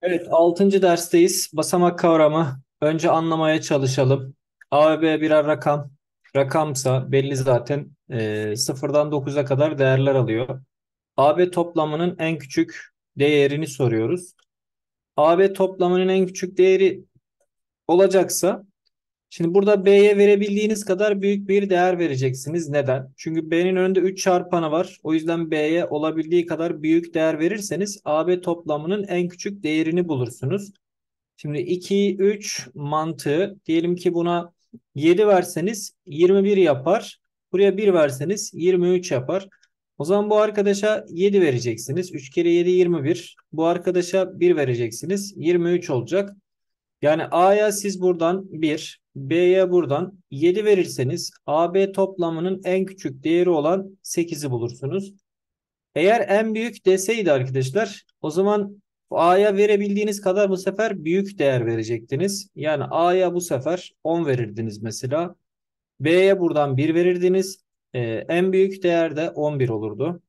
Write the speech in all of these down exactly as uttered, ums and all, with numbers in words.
Evet, altıncı dersteyiz. Basamak kavramı. Önce anlamaya çalışalım. A ve B birer rakam. Rakamsa belli zaten. E, sıfırdan dokuza kadar değerler alıyor. A B toplamının en küçük değerini soruyoruz. A B toplamının en küçük değeri olacaksa, şimdi burada B'ye verebildiğiniz kadar büyük bir değer vereceksiniz. Neden? Çünkü B'nin önünde üç çarpanı var. O yüzden B'ye olabildiği kadar büyük değer verirseniz A B toplamının en küçük değerini bulursunuz. Şimdi iki, üç mantığı, diyelim ki buna yedi verseniz yirmi bir yapar. Buraya bir verseniz yirmi üç yapar. O zaman bu arkadaşa yedi vereceksiniz. üç kere yedi yirmi bir. Bu arkadaşa bir vereceksiniz. yirmi üç olacak. Yani A'ya siz buradan bir, B'ye buradan yedi verirseniz A B toplamının en küçük değeri olan sekizi bulursunuz. Eğer en büyük deseydi arkadaşlar, o zaman A'ya verebildiğiniz kadar bu sefer büyük değer verecektiniz. Yani A'ya bu sefer on verirdiniz mesela. B'ye buradan bir verirdiniz. Ee, en büyük değer de on bir olurdu.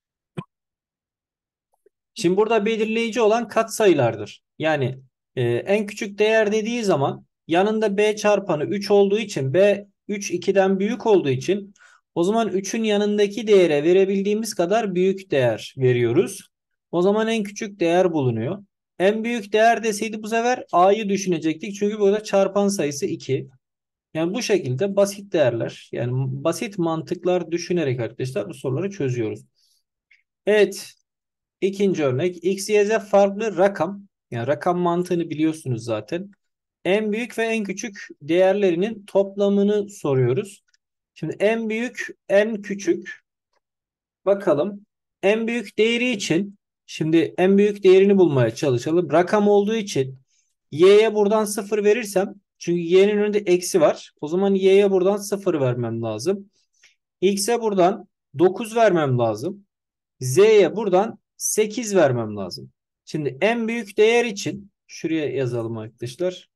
Şimdi burada belirleyici olan katsayılardır. Yani e, en küçük değer dediği zaman yanında B çarpanı üç olduğu için, B üç ikiden büyük olduğu için, o zaman üçün yanındaki değere verebildiğimiz kadar büyük değer veriyoruz. O zaman en küçük değer bulunuyor. En büyük değer deseydi bu sefer A'yı düşünecektik. Çünkü burada çarpan sayısı iki. Yani bu şekilde basit değerler, yani basit mantıklar düşünerek arkadaşlar bu soruları çözüyoruz. Evet. İkinci örnek, X, Y, Z farklı rakam. Yani rakam mantığını biliyorsunuz zaten. En büyük ve en küçük değerlerinin toplamını soruyoruz. Şimdi en büyük, en küçük. Bakalım. En büyük değeri için, şimdi en büyük değerini bulmaya çalışalım. Rakam olduğu için y'ye buradan sıfır verirsem, çünkü y'nin önünde eksi var. O zaman y'ye buradan sıfır vermem lazım. X'e buradan dokuz vermem lazım. Z'ye buradan sekiz vermem lazım. Şimdi en büyük değer için şuraya yazalım arkadaşlar.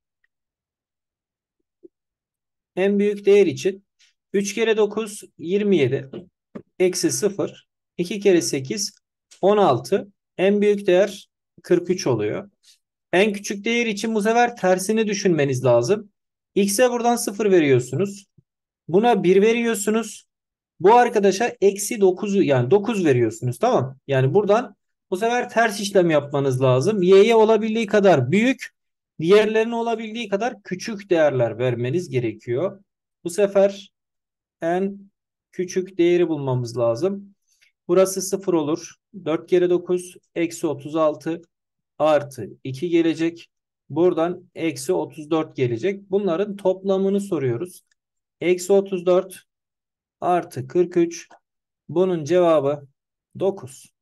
En büyük değer için üç kere dokuz yirmi yedi eksi sıfır, iki kere sekiz on altı, en büyük değer kırk üç oluyor. En küçük değer için bu sefer tersini düşünmeniz lazım. X'e buradan sıfır veriyorsunuz. Buna bir veriyorsunuz. Bu arkadaşa eksi dokuzu, yani dokuz veriyorsunuz, tamam. Yani buradan bu sefer ters işlem yapmanız lazım. Y'ye olabildiği kadar büyük, diğerlerine olabildiği kadar küçük değerler vermeniz gerekiyor. Bu sefer en küçük değeri bulmamız lazım. Burası sıfır olur. dört kere dokuz eksi otuz altı artı iki gelecek. Buradan eksi otuz dört gelecek. Bunların toplamını soruyoruz. Eksi otuz dört artı kırk üç. Bunun cevabı dokuz.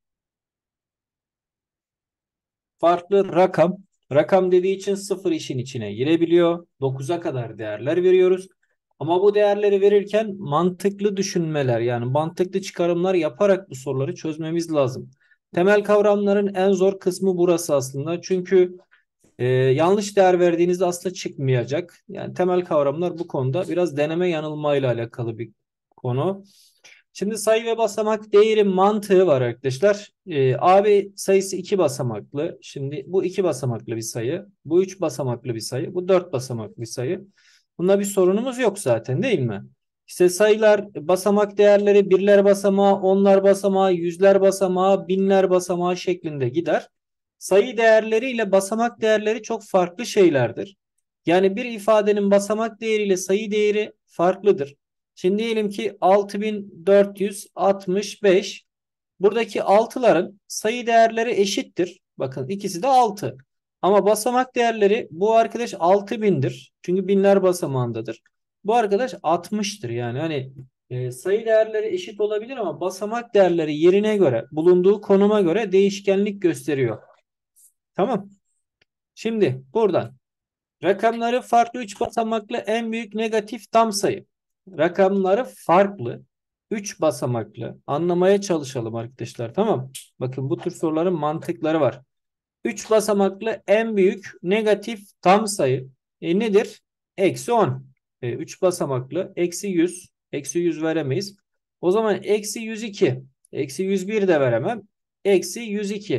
Farklı rakam. Rakam dediği için sıfır işin içine girebiliyor. dokuza kadar değerler veriyoruz. Ama bu değerleri verirken mantıklı düşünmeler, yani mantıklı çıkarımlar yaparak bu soruları çözmemiz lazım. Temel kavramların en zor kısmı burası aslında. Çünkü e, yanlış değer verdiğinizde aslında çıkmayacak. Yani temel kavramlar bu konuda biraz deneme yanılmayla alakalı bir konu. Şimdi sayı ve basamak değeri mantığı var arkadaşlar. Ee, A B sayısı iki basamaklı. Şimdi bu iki basamaklı bir sayı. Bu üç basamaklı bir sayı. Bu dört basamaklı bir sayı. Bunda bir sorunumuz yok zaten, değil mi? İşte sayılar, basamak değerleri birler basamağı, onlar basamağı, yüzler basamağı, binler basamağı şeklinde gider. Sayı değerleri ile basamak değerleri çok farklı şeylerdir. Yani bir ifadenin basamak değeriyle sayı değeri farklıdır. Şimdi diyelim ki altı bin dört yüz altmış beş. Buradaki altıların sayı değerleri eşittir. Bakın ikisi de altı. Ama basamak değerleri, bu arkadaş altı bindir. Çünkü binler basamağındadır. Bu arkadaş altmıştır. Yani hani e, sayı değerleri eşit olabilir ama basamak değerleri yerine göre, bulunduğu konuma göre değişkenlik gösteriyor. Tamam. Şimdi buradan rakamları farklı üç basamaklı en büyük negatif tam sayı. Rakamları farklı üç basamaklı anlamaya çalışalım arkadaşlar. Tamam. Bakın bu tür soruların mantıkları var. üç basamaklı en büyük negatif tam sayı e, nedir? Eksi on. E, üç basamaklı eksi yüz. Eksi yüz veremeyiz. O zaman eksi yüz iki. Eksi yüz bir de veremem. Eksi yüz iki.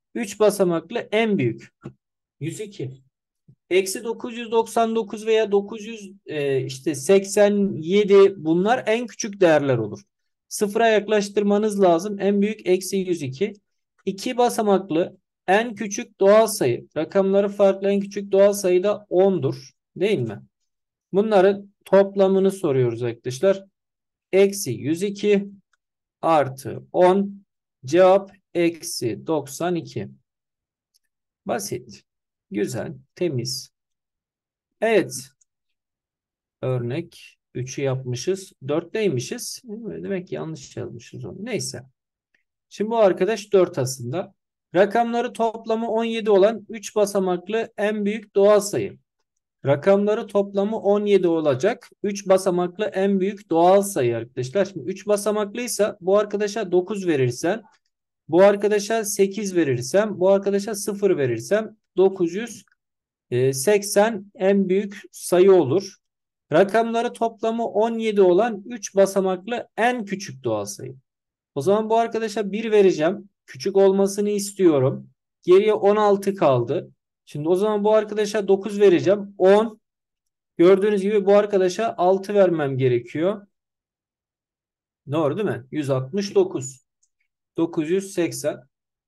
üç basamaklı en büyük. yüz iki. Eksi dokuz yüz doksan dokuz veya dokuz yüz e, işte seksen yedi, bunlar en küçük değerler olur. Sıfıra yaklaştırmanız lazım. En büyük eksi yüz iki. iki basamaklı en küçük doğal sayı. Rakamları farklı en küçük doğal sayı da ondur. Değil mi? Bunların toplamını soruyoruz arkadaşlar. Eksi yüz iki artı on. Cevap eksi doksan iki. Basit. Güzel. Temiz. Evet. Örnek üçü yapmışız. dörtteymişiz. Demek ki yanlış yazmışız onu. Neyse. Şimdi bu arkadaş dört aslında. Rakamları toplamı on yedi olan üç basamaklı en büyük doğal sayı. Rakamları toplamı on yedi olacak. üç basamaklı en büyük doğal sayı arkadaşlar. Şimdi üç basamaklıysa bu arkadaşa dokuz verirsen, bu arkadaşa sekiz verirsem, bu arkadaşa sıfır verirsem dokuz yüz seksen en büyük sayı olur. Rakamları toplamı on yedi olan üç basamaklı en küçük doğal sayı. O zaman bu arkadaşa bir vereceğim. Küçük olmasını istiyorum. Geriye on altı kaldı. Şimdi o zaman bu arkadaşa dokuz vereceğim. on. Gördüğünüz gibi bu arkadaşa altı vermem gerekiyor. Doğru değil mi? yüz altmış dokuz. dokuz yüz seksen.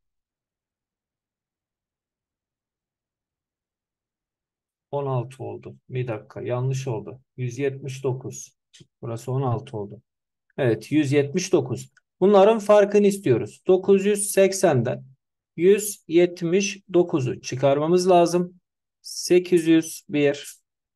on altı oldu. Bir dakika, yanlış oldu. yüz yetmiş dokuz. Burası on altı oldu. Evet, yüz yetmiş dokuz. Bunların farkını istiyoruz. dokuz yüz seksenden yüz yetmiş dokuzu çıkarmamız lazım. sekiz yüz bir.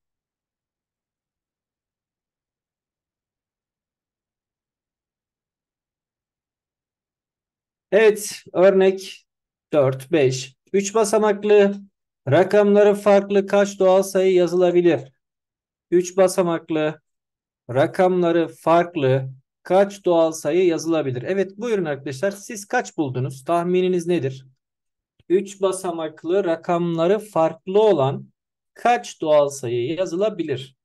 Evet, örnek dört, beş. üç basamaklı rakamları farklı kaç doğal sayı yazılabilir? üç basamaklı rakamları farklı kaç doğal sayı yazılabilir? Evet, buyurun arkadaşlar. Siz kaç buldunuz? Tahmininiz nedir? üç basamaklı rakamları farklı olan kaç doğal sayı yazılabilir?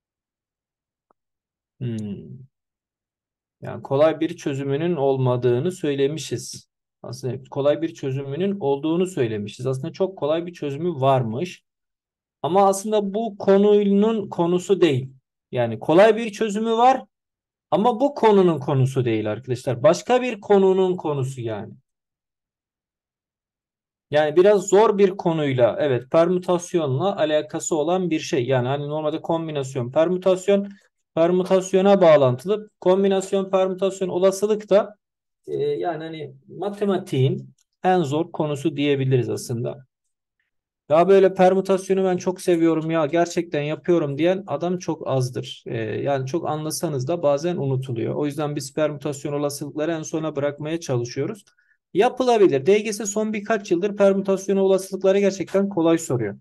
Hmm. Yani kolay bir çözümünün olmadığını söylemişiz. Aslında kolay bir çözümünün olduğunu söylemişiz. Aslında çok kolay bir çözümü varmış. Ama aslında bu konunun konusu değil. Yani kolay bir çözümü var ama bu konunun konusu değil arkadaşlar. Başka bir konunun konusu yani. Yani biraz zor bir konuyla, evet, permütasyonla alakası olan bir şey. Yani hani normalde kombinasyon, permütasyon, permütasyona bağlantılı. Kombinasyon, permütasyon, olasılık da e, yani hani matematiğin en zor konusu diyebiliriz aslında. Ya böyle permütasyonu ben çok seviyorum ya, gerçekten yapıyorum diyen adam çok azdır. E, yani çok anlasanız da bazen unutuluyor. O yüzden biz permütasyon olasılıkları en sona bırakmaya çalışıyoruz. Yapılabilir. D G S son birkaç yıldır permütasyon olasılıkları gerçekten kolay soruyor.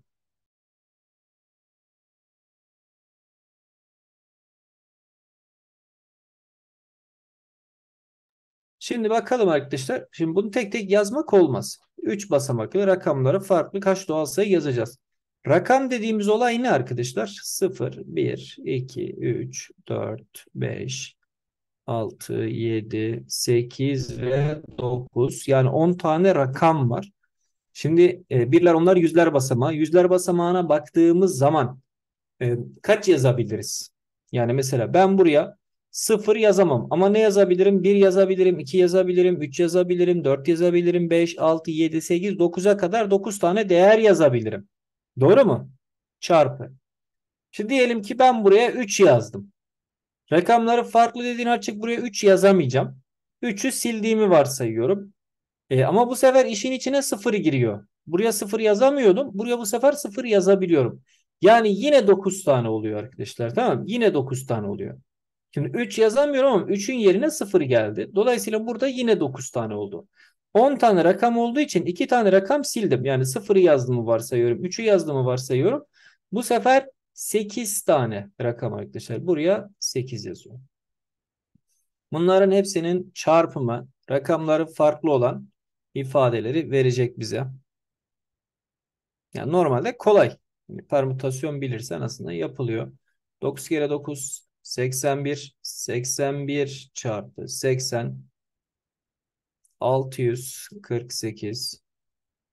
Şimdi bakalım arkadaşlar. Şimdi bunu tek tek yazmak olmaz. üç basamaklı rakamları farklı kaç doğal sayı yazacağız. Rakam dediğimiz olay ne arkadaşlar? sıfır, bir, iki, üç, dört, beş, altı, yedi, sekiz ve dokuz. Yani on tane rakam var. Şimdi e, birler, onlar yüzler basamağı. Yüzler basamağına baktığımız zaman e, kaç yazabiliriz? Yani mesela ben buraya sıfır yazamam ama ne yazabilirim? bir yazabilirim, iki yazabilirim, üç yazabilirim, dört yazabilirim, beş, altı, yedi, sekiz, dokuza kadar dokuz tane değer yazabilirim. Doğru mu? Çarpı. Şimdi diyelim ki ben buraya üç yazdım. Rakamları farklı dediğin açık, buraya üç yazamayacağım. üçü sildiğimi varsayıyorum. E, ama bu sefer işin içine sıfır giriyor. Buraya sıfır yazamıyordum. Buraya bu sefer sıfır yazabiliyorum. Yani yine dokuz tane oluyor arkadaşlar. Tamam mı? Yine dokuz tane oluyor. Şimdi üç yazamıyorum ama üçün yerine sıfır geldi. Dolayısıyla burada yine dokuz tane oldu. on tane rakam olduğu için iki tane rakam sildim. Yani sıfırı yazdığımı varsayıyorum. üçü yazdığımı varsayıyorum. Bu sefer sekiz tane rakam arkadaşlar. Buraya sekiz yazıyorum. Bunların hepsinin çarpımı, rakamları farklı olan ifadeleri verecek bize. Yani normalde kolay. Yani permütasyon bilirsen aslında yapılıyor. dokuz kere dokuz seksen bir. seksen bir çarpı seksen altı yüz kırk sekiz.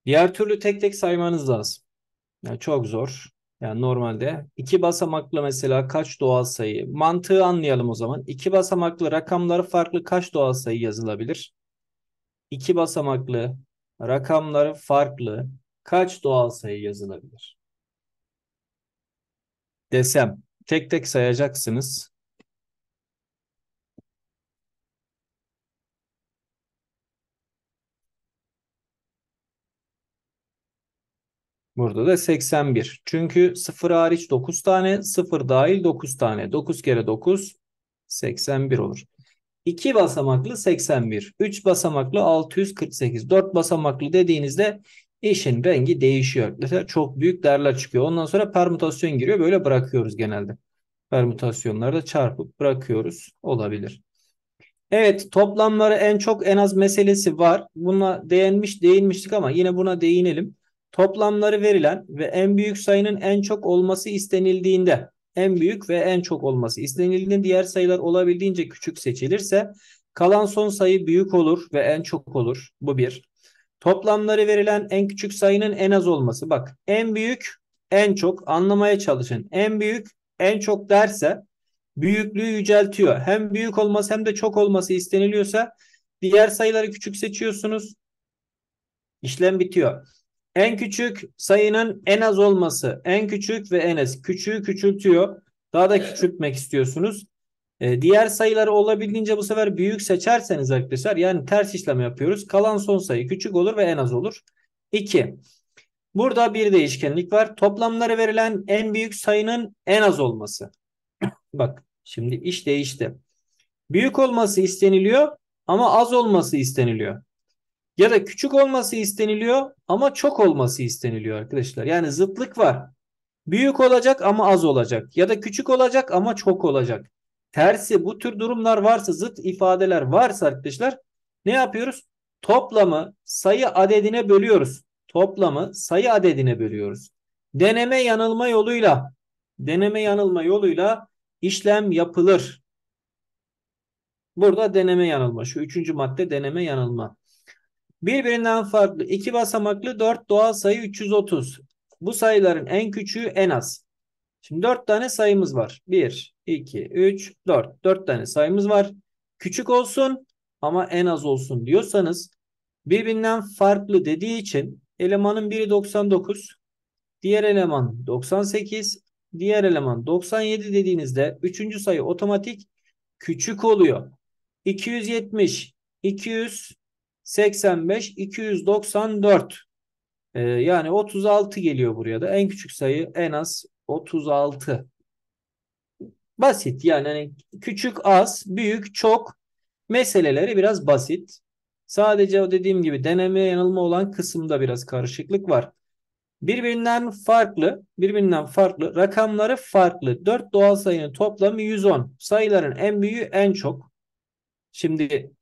Diğer türlü tek tek saymanız lazım. Yani çok zor. Yani normalde iki basamaklı mesela kaç doğal sayı? Mantığı anlayalım o zaman. İki basamaklı rakamları farklı kaç doğal sayı yazılabilir? İki basamaklı rakamları farklı kaç doğal sayı yazılabilir? Desem tek tek sayacaksınız. Burada da seksen bir. Çünkü sıfır hariç dokuz tane, sıfır dahil dokuz tane. dokuz kere dokuz seksen bir olur. iki basamaklı seksen bir. üç basamaklı altı yüz kırk sekiz. dört basamaklı dediğinizde işin rengi değişiyor. Mesela çok büyük değerler çıkıyor. Ondan sonra permütasyon giriyor. Böyle bırakıyoruz genelde. Permütasyonları da çarpıp bırakıyoruz. Olabilir. Evet, toplamları en çok en az meselesi var. Buna değinmiş değinmiştik ama yine buna değinelim. Toplamları verilen ve en büyük sayının en çok olması istenildiğinde, en büyük ve en çok olması istenildiğinde diğer sayılar olabildiğince küçük seçilirse kalan son sayı büyük olur ve en çok olur. Bu bir. Toplamları verilen en küçük sayının en az olması. Bak, en büyük en çok anlamaya çalışın. En büyük en çok derse büyüklüğü yüceltiyor. Hem büyük olması hem de çok olması isteniliyorsa diğer sayıları küçük seçiyorsunuz. İşlem bitiyor. En küçük sayının en az olması. En küçük ve en az. Küçüğü küçültüyor. Daha da küçültmek istiyorsunuz. Ee, diğer sayıları olabildiğince bu sefer büyük seçerseniz arkadaşlar, yani ters işlem yapıyoruz. Kalan son sayı küçük olur ve en az olur. iki. Burada bir değişkenlik var. Toplamları verilen en büyük sayının en az olması. Bak, şimdi iş değişti. Büyük olması isteniliyor ama az olması isteniliyor. Ya da küçük olması isteniliyor ama çok olması isteniliyor arkadaşlar. Yani zıtlık var. Büyük olacak ama az olacak. Ya da küçük olacak ama çok olacak. Tersi, bu tür durumlar varsa, zıt ifadeler varsa arkadaşlar, ne yapıyoruz? Toplamı sayı adedine bölüyoruz. Toplamı sayı adedine bölüyoruz. Deneme yanılma yoluyla deneme yanılma yoluyla işlem yapılır. Burada deneme yanılma. Şu üçüncü madde deneme yanılma. Birbirinden farklı iki basamaklı dört doğal sayı üç yüz otuz. Bu sayıların en küçüğü en az. Şimdi dört tane sayımız var. bir, iki, üç, dört. dört tane sayımız var. Küçük olsun ama en az olsun diyorsanız, birbirinden farklı dediği için elemanın biri doksan dokuz, diğer eleman doksan sekiz, diğer eleman doksan yedi dediğinizde üçüncü sayı otomatik küçük oluyor. iki yüz yetmiş, iki yüz seksen beş, iki yüz doksan dört. Ee, yani otuz altı geliyor buraya da. En küçük sayı en az otuz altı. Basit yani, hani küçük, az, büyük, çok meseleleri biraz basit. Sadece o dediğim gibi deneme yanılma olan kısımda biraz karışıklık var. Birbirinden farklı, birbirinden farklı, rakamları farklı. dört doğal sayının toplamı yüz on. Sayıların en büyüğü en çok. Şimdi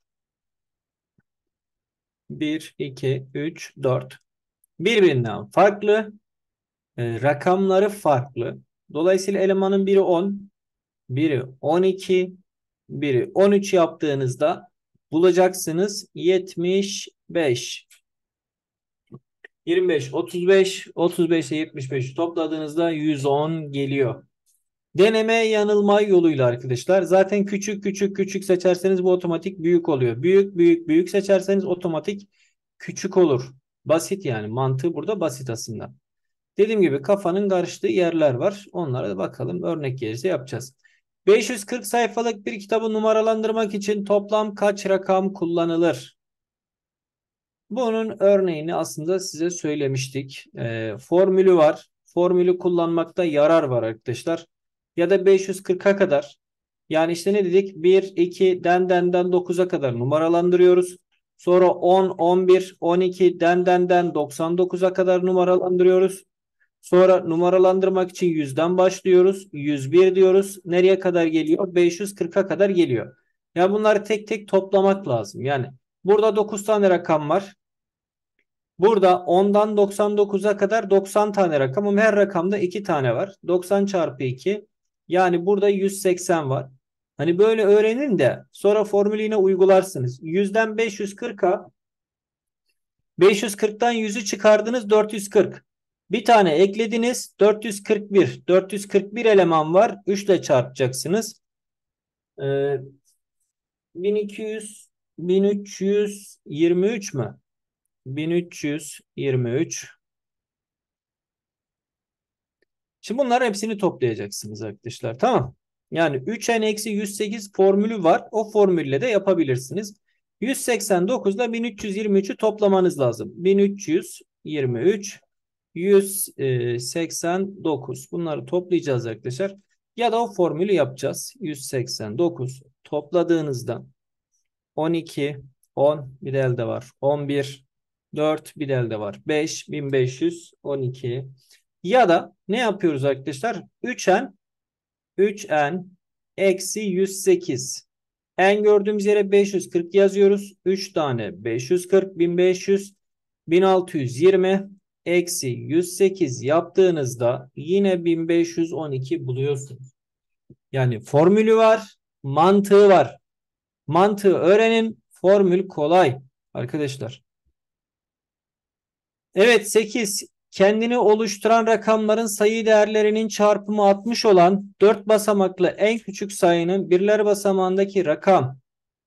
bir, iki, üç, dört. Birbirinden farklı, e, rakamları farklı. Dolayısıyla elemanın biri on, biri on iki, biri on üç yaptığınızda bulacaksınız yetmiş beş. yirmi beş, otuz beş, otuz beş ile yetmiş beşi topladığınızda yüz on geliyor. Deneme yanılma yoluyla arkadaşlar. Zaten küçük küçük küçük seçerseniz bu otomatik büyük oluyor. Büyük büyük büyük seçerseniz otomatik küçük olur. Basit yani. Mantığı burada basit aslında. Dediğim gibi kafanın karıştığı yerler var. Onlara da bakalım. Örnek gelirse yapacağız. beş yüz kırk sayfalık bir kitabı numaralandırmak için toplam kaç rakam kullanılır? Bunun örneğini aslında size söylemiştik. Ee, formülü var. Formülü kullanmakta yarar var arkadaşlar. Ya da beş yüz kırka kadar. Yani işte ne dedik? bir, iki, den denden dokuza kadar numaralandırıyoruz. Sonra on, on bir, on iki, den denden doksan dokuza kadar numaralandırıyoruz. Sonra numaralandırmak için yüzden başlıyoruz. yüz bir diyoruz. Nereye kadar geliyor? beş yüz kırka kadar geliyor. Ya bunları tek tek toplamak lazım. Yani burada dokuz tane rakam var. Burada ondan doksan dokuza kadar doksan tane rakam, ama her rakamda iki tane var. doksan çarpı iki, yani burada yüz seksen var. Hani böyle öğrenin de sonra formülü yine uygularsınız. yüzden beş yüz kırka beş yüz kırktan yüzü çıkardınız, dört yüz kırk. Bir tane eklediniz, dört yüz kırk bir. dört yüz kırk bir eleman var. üç ile çarpacaksınız. Ee, bin iki yüz, bin üç yüz yirmi üç mü? bin üç yüz yirmi üç. Şimdi bunların hepsini toplayacaksınız arkadaşlar. Tamam. Yani üç n eksi yüz sekiz formülü var. O formülle de yapabilirsiniz. yüz seksen dokuz ile bin üç yüz yirmi üçü toplamanız lazım. bin üç yüz yirmi üç, yüz seksen dokuz. Bunları toplayacağız arkadaşlar. Ya da o formülü yapacağız. yüz seksen dokuz topladığınızda on iki, on bir de elde var. on bir, dört bir de elde var. beş, bin beş yüz on iki. Ya da ne yapıyoruz arkadaşlar? üç n, üç n eksi yüz sekiz. N gördüğümüz yere beş yüz kırk yazıyoruz. üç tane beş yüz kırk, bin beş yüz, bin altı yüz yirmi eksi yüz sekiz yaptığınızda yine bin beş yüz on iki buluyorsunuz. Yani formülü var, mantığı var. Mantığı öğrenin, formül kolay arkadaşlar. Evet, sekiz. Kendini oluşturan rakamların sayı değerlerinin çarpımı altmış olan dört basamaklı en küçük sayının birler basamağındaki rakam.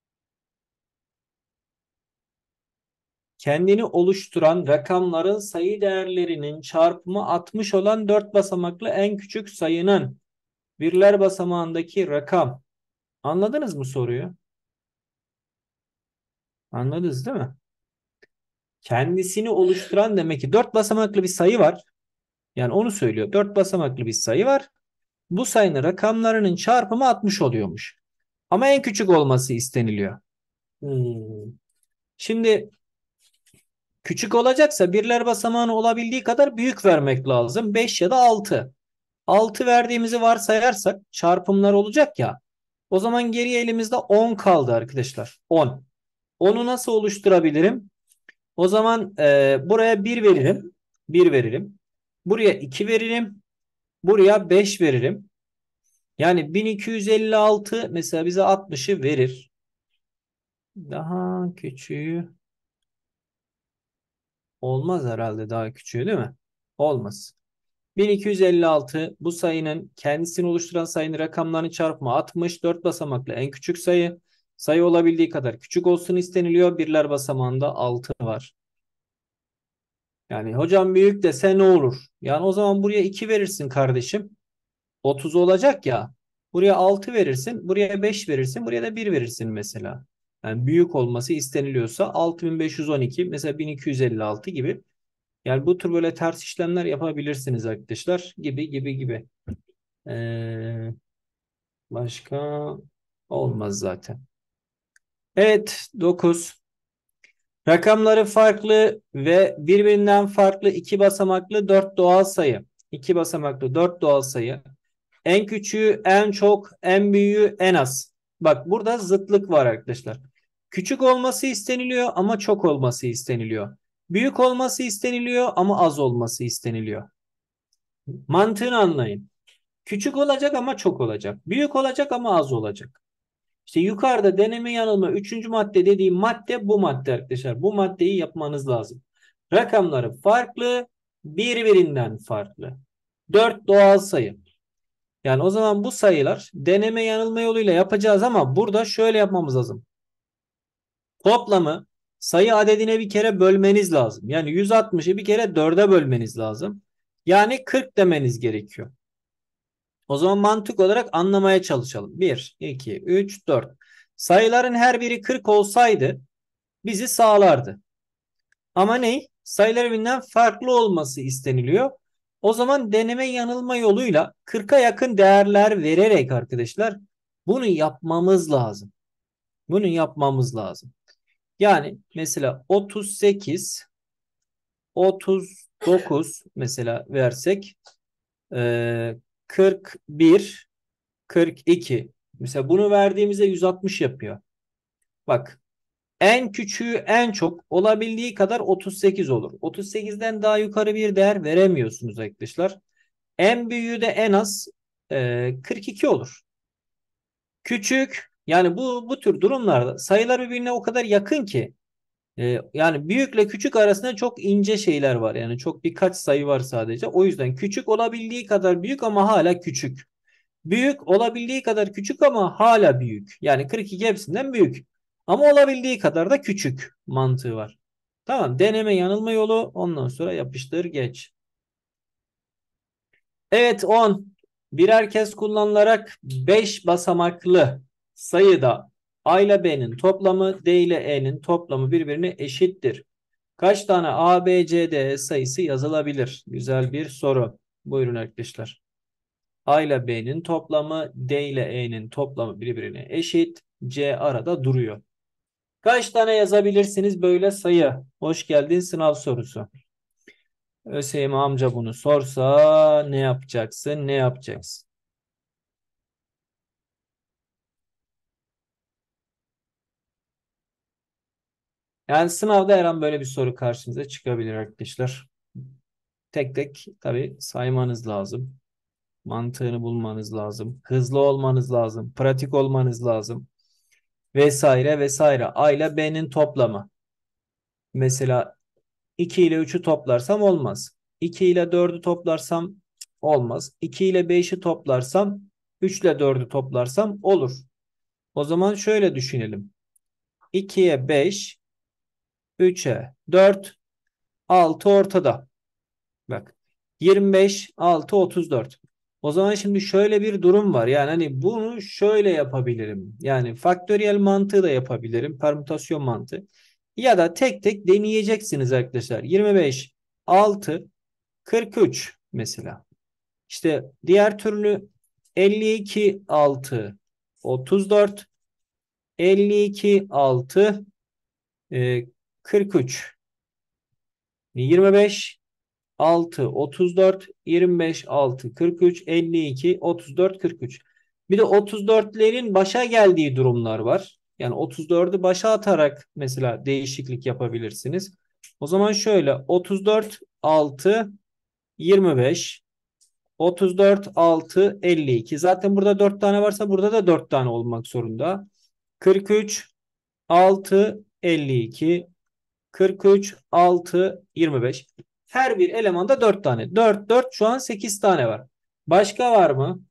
Kendini oluşturan rakamların sayı değerlerinin çarpımı altmış olan dört basamaklı en küçük sayının birler basamağındaki rakam. Anladınız mı soruyu? Anladınız değil mi? Kendisini oluşturan demek ki dört basamaklı bir sayı var. Yani onu söylüyor. Dört basamaklı bir sayı var. Bu sayının rakamlarının çarpımı altmış oluyormuş. Ama en küçük olması isteniliyor. Hmm. Şimdi küçük olacaksa birler basamağını olabildiği kadar büyük vermek lazım. beş ya da altı. altı verdiğimizi varsayarsak çarpımlar olacak ya. O zaman geriye elimizde on kaldı arkadaşlar. on. onu nasıl oluşturabilirim? O zaman e, buraya bir veririm. bir veririm. Buraya iki veririm. Buraya beş veririm. Yani bin iki yüz elli altı mesela bize altmışı verir. Daha küçüğü olmaz herhalde, daha küçüğü değil mi? Olmaz. bin iki yüz elli altı bu sayının kendisini oluşturan sayının rakamlarının çarpımı altmış. dört basamaklı en küçük sayı. Sayı olabildiği kadar küçük olsun isteniliyor. Birler basamağında altı var. Yani hocam büyük dese ne olur? Yani o zaman buraya iki verirsin kardeşim. otuz olacak ya. Buraya altı verirsin. Buraya beş verirsin. Buraya da bir verirsin mesela. Yani büyük olması isteniliyorsa altı bin beş yüz on iki mesela bin iki yüz elli altı gibi. Yani bu tür böyle ters işlemler yapabilirsiniz arkadaşlar. Gibi gibi gibi. Ee, başka olmaz zaten. Evet, dokuz. Rakamları farklı ve birbirinden farklı iki basamaklı dört doğal sayı. iki basamaklı dört doğal sayı. En küçüğü, en çok, en büyüğü, en az. Bak burada zıtlık var arkadaşlar. Küçük olması isteniliyor ama çok olması isteniliyor. Büyük olması isteniliyor ama az olması isteniliyor. Mantığını anlayın. Küçük olacak ama çok olacak. Büyük olacak ama az olacak. İşte yukarıda deneme yanılma üçüncü madde dediğim madde bu madde arkadaşlar. Bu maddeyi yapmanız lazım. Rakamları farklı, birbirinden farklı. dört doğal sayı. Yani o zaman bu sayılar deneme yanılma yoluyla yapacağız ama burada şöyle yapmamız lazım. Toplamı sayı adedine bir kere bölmeniz lazım. Yani yüz altmışı bir kere dörde bölmeniz lazım. Yani kırk demeniz gerekiyor. O zaman mantık olarak anlamaya çalışalım. bir, iki, üç, dört. Sayıların her biri kırk olsaydı bizi sağlardı. Ama ne? Sayılar birbirinden farklı olması isteniliyor. O zaman deneme yanılma yoluyla kırka yakın değerler vererek arkadaşlar bunu yapmamız lazım. Bunu yapmamız lazım. Yani mesela otuz sekiz, otuz dokuz mesela versek kırk bir, kırk iki. Mesela bunu verdiğimizde yüz altmış yapıyor. Bak, en küçüğü en çok olabildiği kadar otuz sekiz olur. otuz sekizden daha yukarı bir değer veremiyorsunuz arkadaşlar. En büyüğü de en az e, kırk iki olur. Küçük, yani bu bu tür durumlarda sayılar birbirine o kadar yakın ki Ee, yani büyükle küçük arasında çok ince şeyler var. Yani çok birkaç sayı var sadece. O yüzden küçük olabildiği kadar büyük ama hala küçük. Büyük olabildiği kadar küçük ama hala büyük. Yani kırk iki hepsinden büyük. Ama olabildiği kadar da küçük mantığı var. Tamam. Deneme yanılma yolu. Ondan sonra yapıştır geç. Evet, on. Birer kez kullanılarak beş basamaklı sayıda A ile B'nin toplamı D ile E'nin toplamı birbirine eşittir. Kaç tane A, B, C, D E sayısı yazılabilir? Güzel bir soru. Buyurun arkadaşlar. A ile B'nin toplamı D ile E'nin toplamı birbirine eşit. C arada duruyor. Kaç tane yazabilirsiniz böyle sayı? Hoş geldin sınav sorusu. ÖSYM amca bunu sorsa ne yapacaksın? Ne yapacaksın? Yani sınavda her an böyle bir soru karşınıza çıkabilir arkadaşlar. Tek tek tabii saymanız lazım. Mantığını bulmanız lazım. Hızlı olmanız lazım. Pratik olmanız lazım. Vesaire vesaire. A ile B'nin toplamı. Mesela iki ile üçü toplarsam olmaz. iki ile dördü toplarsam olmaz. iki ile beşi toplarsam üç ile dördü toplarsam olur. O zaman şöyle düşünelim. ikiye beş, üçe dört, altı ortada. Bak, yirmi beş, altı, otuz dört. O zaman şimdi şöyle bir durum var. Yani hani bunu şöyle yapabilirim. Yani faktöriyel mantığı da yapabilirim. Permütasyon mantığı. Ya da tek tek deneyeceksiniz arkadaşlar. yirmi beş, altı, kırk üç mesela. İşte diğer türlü elli iki, altı, otuz dört, elli iki, altı, e, kırk üç, yirmi beş, altı, otuz dört, yirmi beş, altı, kırk üç, elli iki, otuz dört, kırk üç. Bir de otuz dörtlerin başa geldiği durumlar var. Yani otuz dördü başa atarak mesela değişiklik yapabilirsiniz. O zaman şöyle otuz dört, altı, yirmi beş, otuz dört, altı, elli iki. Zaten burada dört tane varsa burada da dört tane olmak zorunda. kırk üç, altı, elli iki, kırk üç, altı, yirmi beş. Her bir elemanda dört tane. dört, dört şu an sekiz tane var. Başka var mı?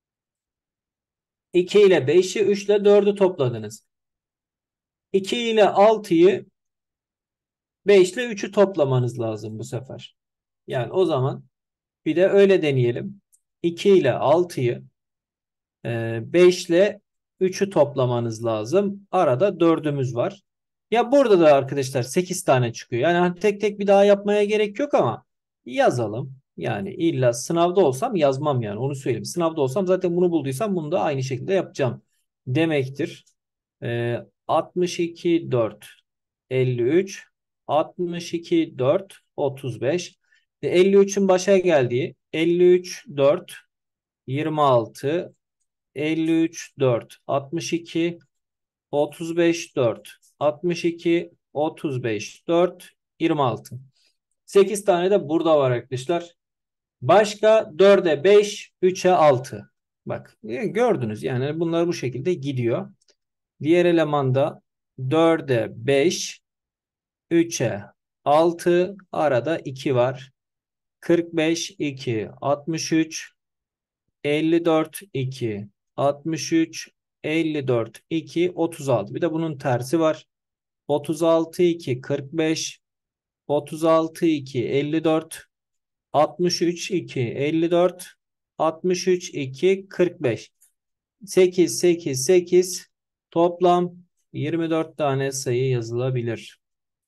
iki ile beşi, üç ile dördü topladınız. iki ile altıyı, beş ile üçü toplamanız lazım bu sefer. Yani o zaman bir de öyle deneyelim. iki ile altıyı, beş ile üçü toplamanız lazım. Arada dördümüz var. Ya burada da arkadaşlar sekiz tane çıkıyor. Yani hani tek tek bir daha yapmaya gerek yok ama yazalım. Yani illa sınavda olsam yazmam yani onu söyleyeyim. Sınavda olsam zaten bunu bulduysam bunu da aynı şekilde yapacağım demektir. Ee, altmış iki, dört, elli üç, altmış iki, dört, otuz beş. E, elli üçün başa geldiği elli üç, dört, yirmi altı, elli üç, dört, altmış iki, otuz beş, dört, altmış iki, otuz beş, dört, yirmi altı. sekiz tane de burada var arkadaşlar. Başka dörde beş, üçe altı. Bak e, gördünüz yani bunlar bu şekilde gidiyor. Diğer elemanda dörde beş, üçe altı, arada iki var. kırk beş, iki, altmış üç, elli dört, iki, altmış üç, elli dört, iki, otuz altı. Bir de bunun tersi var. otuz altı, iki, kırk beş, otuz altı, iki, elli dört, altmış üç, iki, elli dört, altmış üç, iki, kırk beş. sekiz, sekiz, sekiz toplam yirmi dört tane sayı yazılabilir.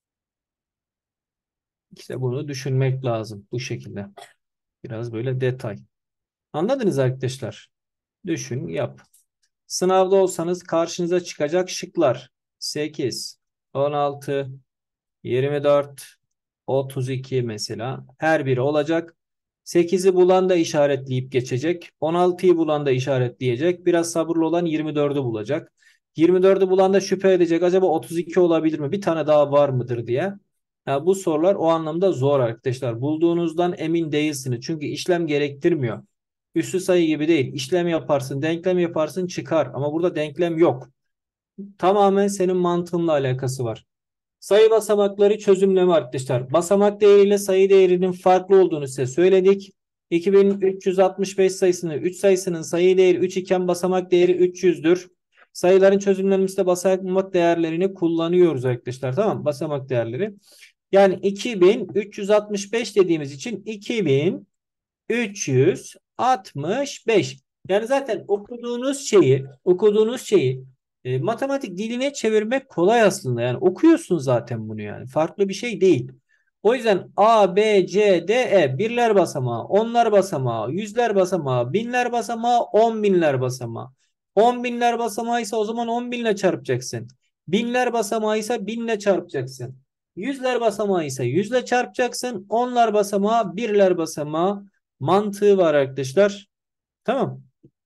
İşte bunu düşünmek lazım bu şekilde. Biraz böyle detay. Anladınız arkadaşlar? Düşün, yap. Sınavda olsanız karşınıza çıkacak şıklar: sekiz, on altı, yirmi dört, otuz iki mesela. Her biri olacak. sekizi bulan da işaretleyip geçecek. on altıyı bulan da işaretleyecek. Biraz sabırlı olan yirmi dördü bulacak. yirmi dördü bulan da şüphe edecek. Acaba otuz iki olabilir mi? Bir tane daha var mıdır diye. Ya bu sorular o anlamda zor arkadaşlar. Bulduğunuzdan emin değilsiniz. Çünkü işlem gerektirmiyor. Üslü sayı gibi değil. İşlem yaparsın, denklem yaparsın çıkar. Ama burada denklem yok. Tamamen senin mantığınla alakası var. Sayı basamakları çözümleme arkadaşlar. Basamak değeriyle sayı değerinin farklı olduğunu size söyledik. iki bin üç yüz altmış beş sayısını üç sayısının sayı değeri üç iken basamak değeri üç yüzdür. Sayıların çözümlenmesinde basamak değerlerini kullanıyoruz arkadaşlar. Tamam, basamak değerleri. Yani iki bin üç yüz altmış beş dediğimiz için iki bin üç yüz altmış beş. Yani zaten okuduğunuz şeyi, okuduğunuz şeyi e, matematik diline çevirmek kolay aslında. Yani okuyorsun zaten bunu yani. Farklı bir şey değil. O yüzden A, B, C, D, E birler basamağı, onlar basamağı, yüzler basamağı, binler basamağı, on binler basamağı. On binler basamağı ise o zaman on binle çarpacaksın. Binler basamağı ise binle çarpacaksın. Yüzler basamağı ise yüzle çarpacaksın. Onlar basamağı, birler basamağı mantığı var arkadaşlar. Tamam.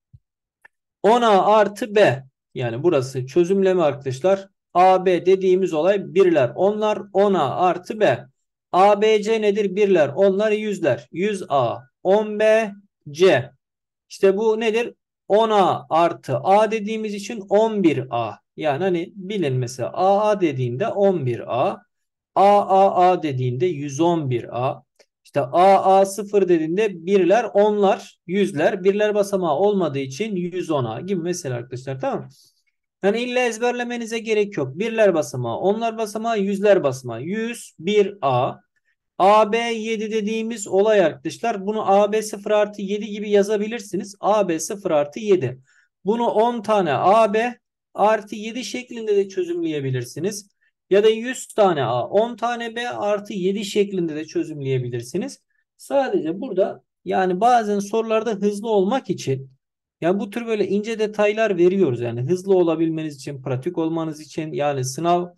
on A artı B. Yani burası çözümleme arkadaşlar. A B dediğimiz olay birler. Onlar on A artı B. A B C nedir? Birler. Onlar yüzler. yüz A. on B C. İşte bu nedir? on A artı A dediğimiz için on bir A. Yani hani bilin mesela A A dediğinde on bir A. A A A dediğinde yüz on bir A. İşte A A sıfır dediğinde birler, onlar, yüzler, birler basamağı olmadığı için yüz on A gibi mesela arkadaşlar, tamam mı? Yani illa ezberlemenize gerek yok. Birler basamağı, onlar basamağı, yüzler basamağı. yüz bir A. A B yedi dediğimiz olay arkadaşlar. Bunu A B sıfır artı yedi gibi yazabilirsiniz. A B sıfır artı yedi. Bunu on tane A B artı yedi şeklinde de çözümleyebilirsiniz. Ya da yüz tane A, on tane B artı yedi şeklinde de çözümleyebilirsiniz. Sadece burada yani bazen sorularda hızlı olmak için yani bu tür böyle ince detaylar veriyoruz. Yani hızlı olabilmeniz için, pratik olmanız için, yani sınav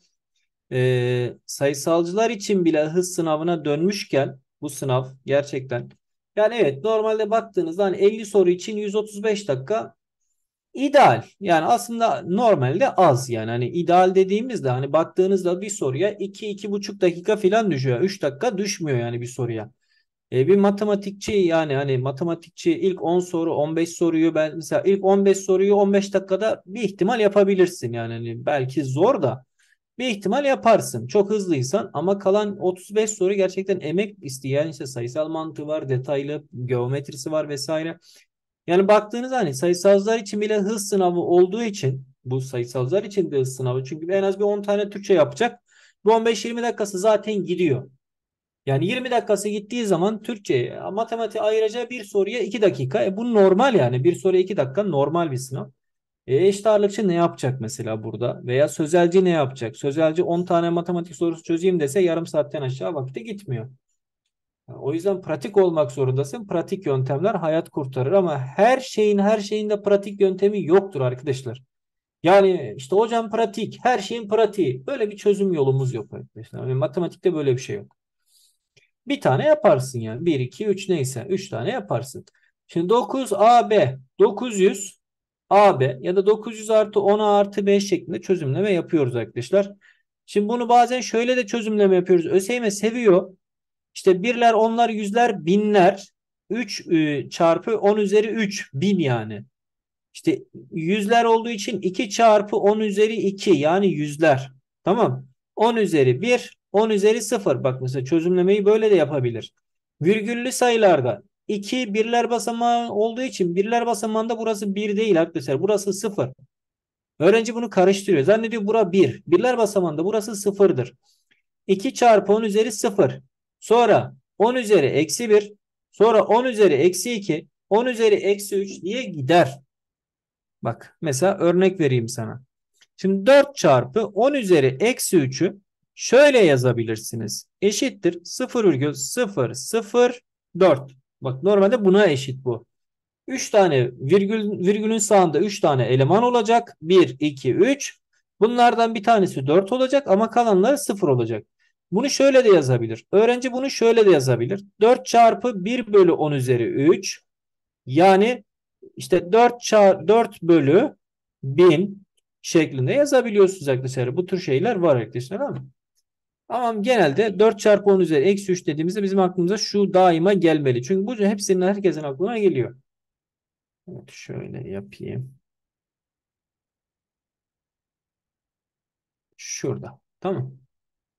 e, sayısalcılar için bile hız sınavına dönmüşken bu sınav gerçekten, yani evet, normalde baktığınızda hani elli soru için yüz otuz beş dakika ideal. Yani aslında normalde az, yani hani ideal dediğimizde hani baktığınızda bir soruya iki iki buçuk dakika falan düşüyor. üç dakika düşmüyor yani bir soruya. E, bir matematikçi, yani hani matematikçi ilk on soru on beş soruyu, ben mesela ilk on beş soruyu on beş dakikada bir ihtimal yapabilirsin. Yani hani belki zor da bir ihtimal yaparsın. Çok hızlıysan, ama kalan otuz beş soru gerçekten emek isteyen, işte sayısal mantığı var, detaylı geometrisi var vesaire. Yani baktığınız hani sayısalcılar için bile hız sınavı olduğu için, bu sayısalcılar için de hız sınavı. Çünkü en az bir on tane Türkçe yapacak. Bu on beş yirmi dakikası zaten gidiyor. Yani yirmi dakikası gittiği zaman Türkçe, matematik ayıracağı bir soruya iki dakika. E bu normal yani. Bir soruya iki dakika normal bir sınav. E eşit ağırlıkçı ne yapacak mesela burada? Veya sözelci ne yapacak? Sözelci on tane matematik sorusu çözeyim dese yarım saatten aşağı vakti gitmiyor. Yani o yüzden pratik olmak zorundasın. Pratik yöntemler hayat kurtarır, ama her şeyin her şeyin de pratik yöntemi yoktur arkadaşlar. Yani işte hocam pratik, her şeyin pratiği. Böyle bir çözüm yolumuz yok arkadaşlar. Yani matematikte böyle bir şey yok. Bir tane yaparsın yani. Bir, iki, üç neyse. Üç tane yaparsın. Şimdi dokuz A B, dokuz yüz A B ya da dokuz yüz artı on artı B şeklinde çözümleme yapıyoruz arkadaşlar. Şimdi bunu bazen şöyle de çözümleme yapıyoruz. ÖSYM seviyor. İşte birler, onlar, yüzler, binler. üç e, çarpı on üzeri üç. Bin yani. İşte yüzler olduğu için iki çarpı on üzeri iki, yani yüzler. Tamam. on üzeri bir, on üzeri sıfır. Bak mesela çözümlemeyi böyle de yapabilir. Virgüllü sayılarda iki birler basamağı olduğu için birler basamağında burası bir değil arkadaşlar. Burası sıfır. Öğrenci bunu karıştırıyor. Zannediyor bura bir. Birler basamağında burası sıfırdır. iki çarpı on üzeri sıfır. Sonra on üzeri eksi bir. Sonra on üzeri eksi iki. on üzeri eksi üç diye gider. Bak mesela örnek vereyim sana. Şimdi dört çarpı on üzeri eksi üçü şöyle yazabilirsiniz. Eşittir sıfır virgül sıfır sıfır dört. Bak normalde buna eşit bu. üç tane virgül, virgülün sağında üç tane eleman olacak. bir, iki, üç. Bunlardan bir tanesi dört olacak ama kalanları sıfır olacak. Bunu şöyle de yazabilir. Öğrenci bunu şöyle de yazabilir. dört çarpı bir bölü on üzeri üç. Yani işte dört çarpı dört bölü bin şeklinde yazabiliyorsunuz arkadaşlar. Bu tür şeyler var arkadaşlar, ama ama genelde dört çarpı on üzeri eksi üç dediğimizde bizim aklımıza şu daima gelmeli. Çünkü bu hepsinin, herkesin aklına geliyor. Evet, şöyle yapayım. Şurada. Tamam.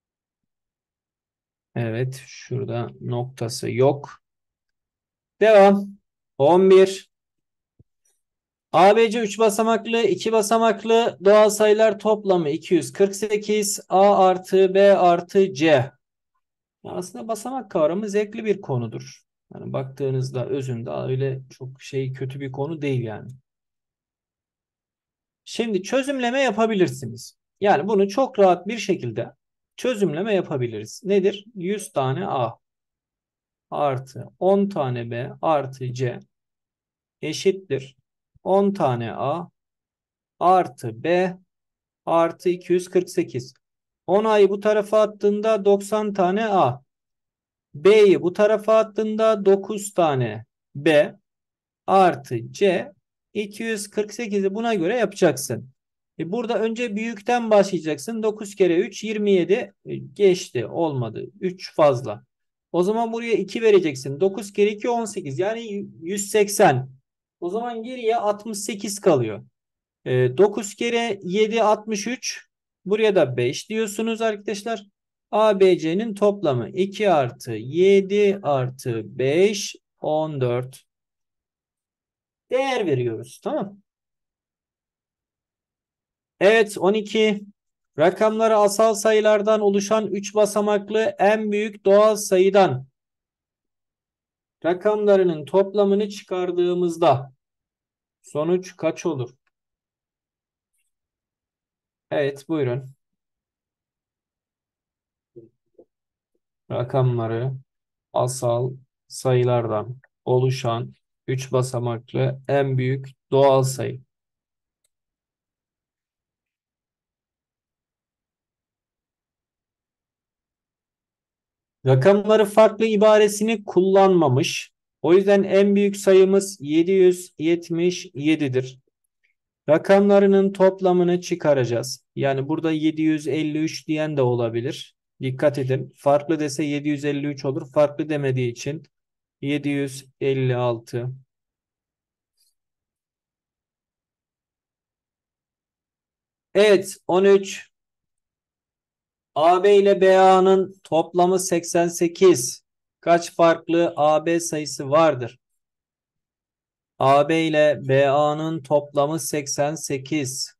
Evet, şurada noktası yok. Devam. on bir. A B C üç basamaklı, iki basamaklı doğal sayılar toplamı iki yüz kırk sekiz. A artı B artı C. Ya aslında basamak kavramı zevkli bir konudur. Yani baktığınızda özünde öyle çok şey kötü bir konu değil yani. Şimdi çözümleme yapabilirsiniz. Yani bunu çok rahat bir şekilde çözümleme yapabiliriz. Nedir? yüz tane A artı on tane B artı C eşittir. on tane A artı B artı iki yüz kırk sekiz. on A'yı bu tarafa attığında doksan tane A. B'yi bu tarafa attığında dokuz tane B artı C. iki yüz kırk sekizi buna göre yapacaksın. E burada önce büyükten başlayacaksın. dokuz kere üç yirmi yedi. E, geçti, olmadı. üç fazla. O zaman buraya iki vereceksin. dokuz kere iki on sekiz, yani yüz seksen. O zaman geriye altmış sekiz kalıyor. E, dokuz kere yedi altmış üç. Buraya da beş diyorsunuz arkadaşlar. A B C'nin toplamı iki artı yedi artı beş on dört. Değer veriyoruz. Tamam. Evet, on iki. Rakamları asal sayılardan oluşan üç basamaklı en büyük doğal sayıdan rakamlarının toplamını çıkardığımızda sonuç kaç olur? Evet, buyurun. Rakamları asal sayılardan oluşan üç basamaklı en büyük doğal sayı. Rakamları farklı ibaresini kullanmamış. O yüzden en büyük sayımız yedi yüz yetmiş yedidir. Rakamlarının toplamını çıkaracağız. Yani burada yedi yüz elli üç diyen de olabilir. Dikkat edin. Farklı dese yedi yüz elli üç olur. Farklı demediği için yedi yüz elli altı. Evet, on üç. A B ile B A'nın toplamı seksen sekiz. Kaç farklı A B sayısı vardır? A B ile B A'nın toplamı seksen sekiz.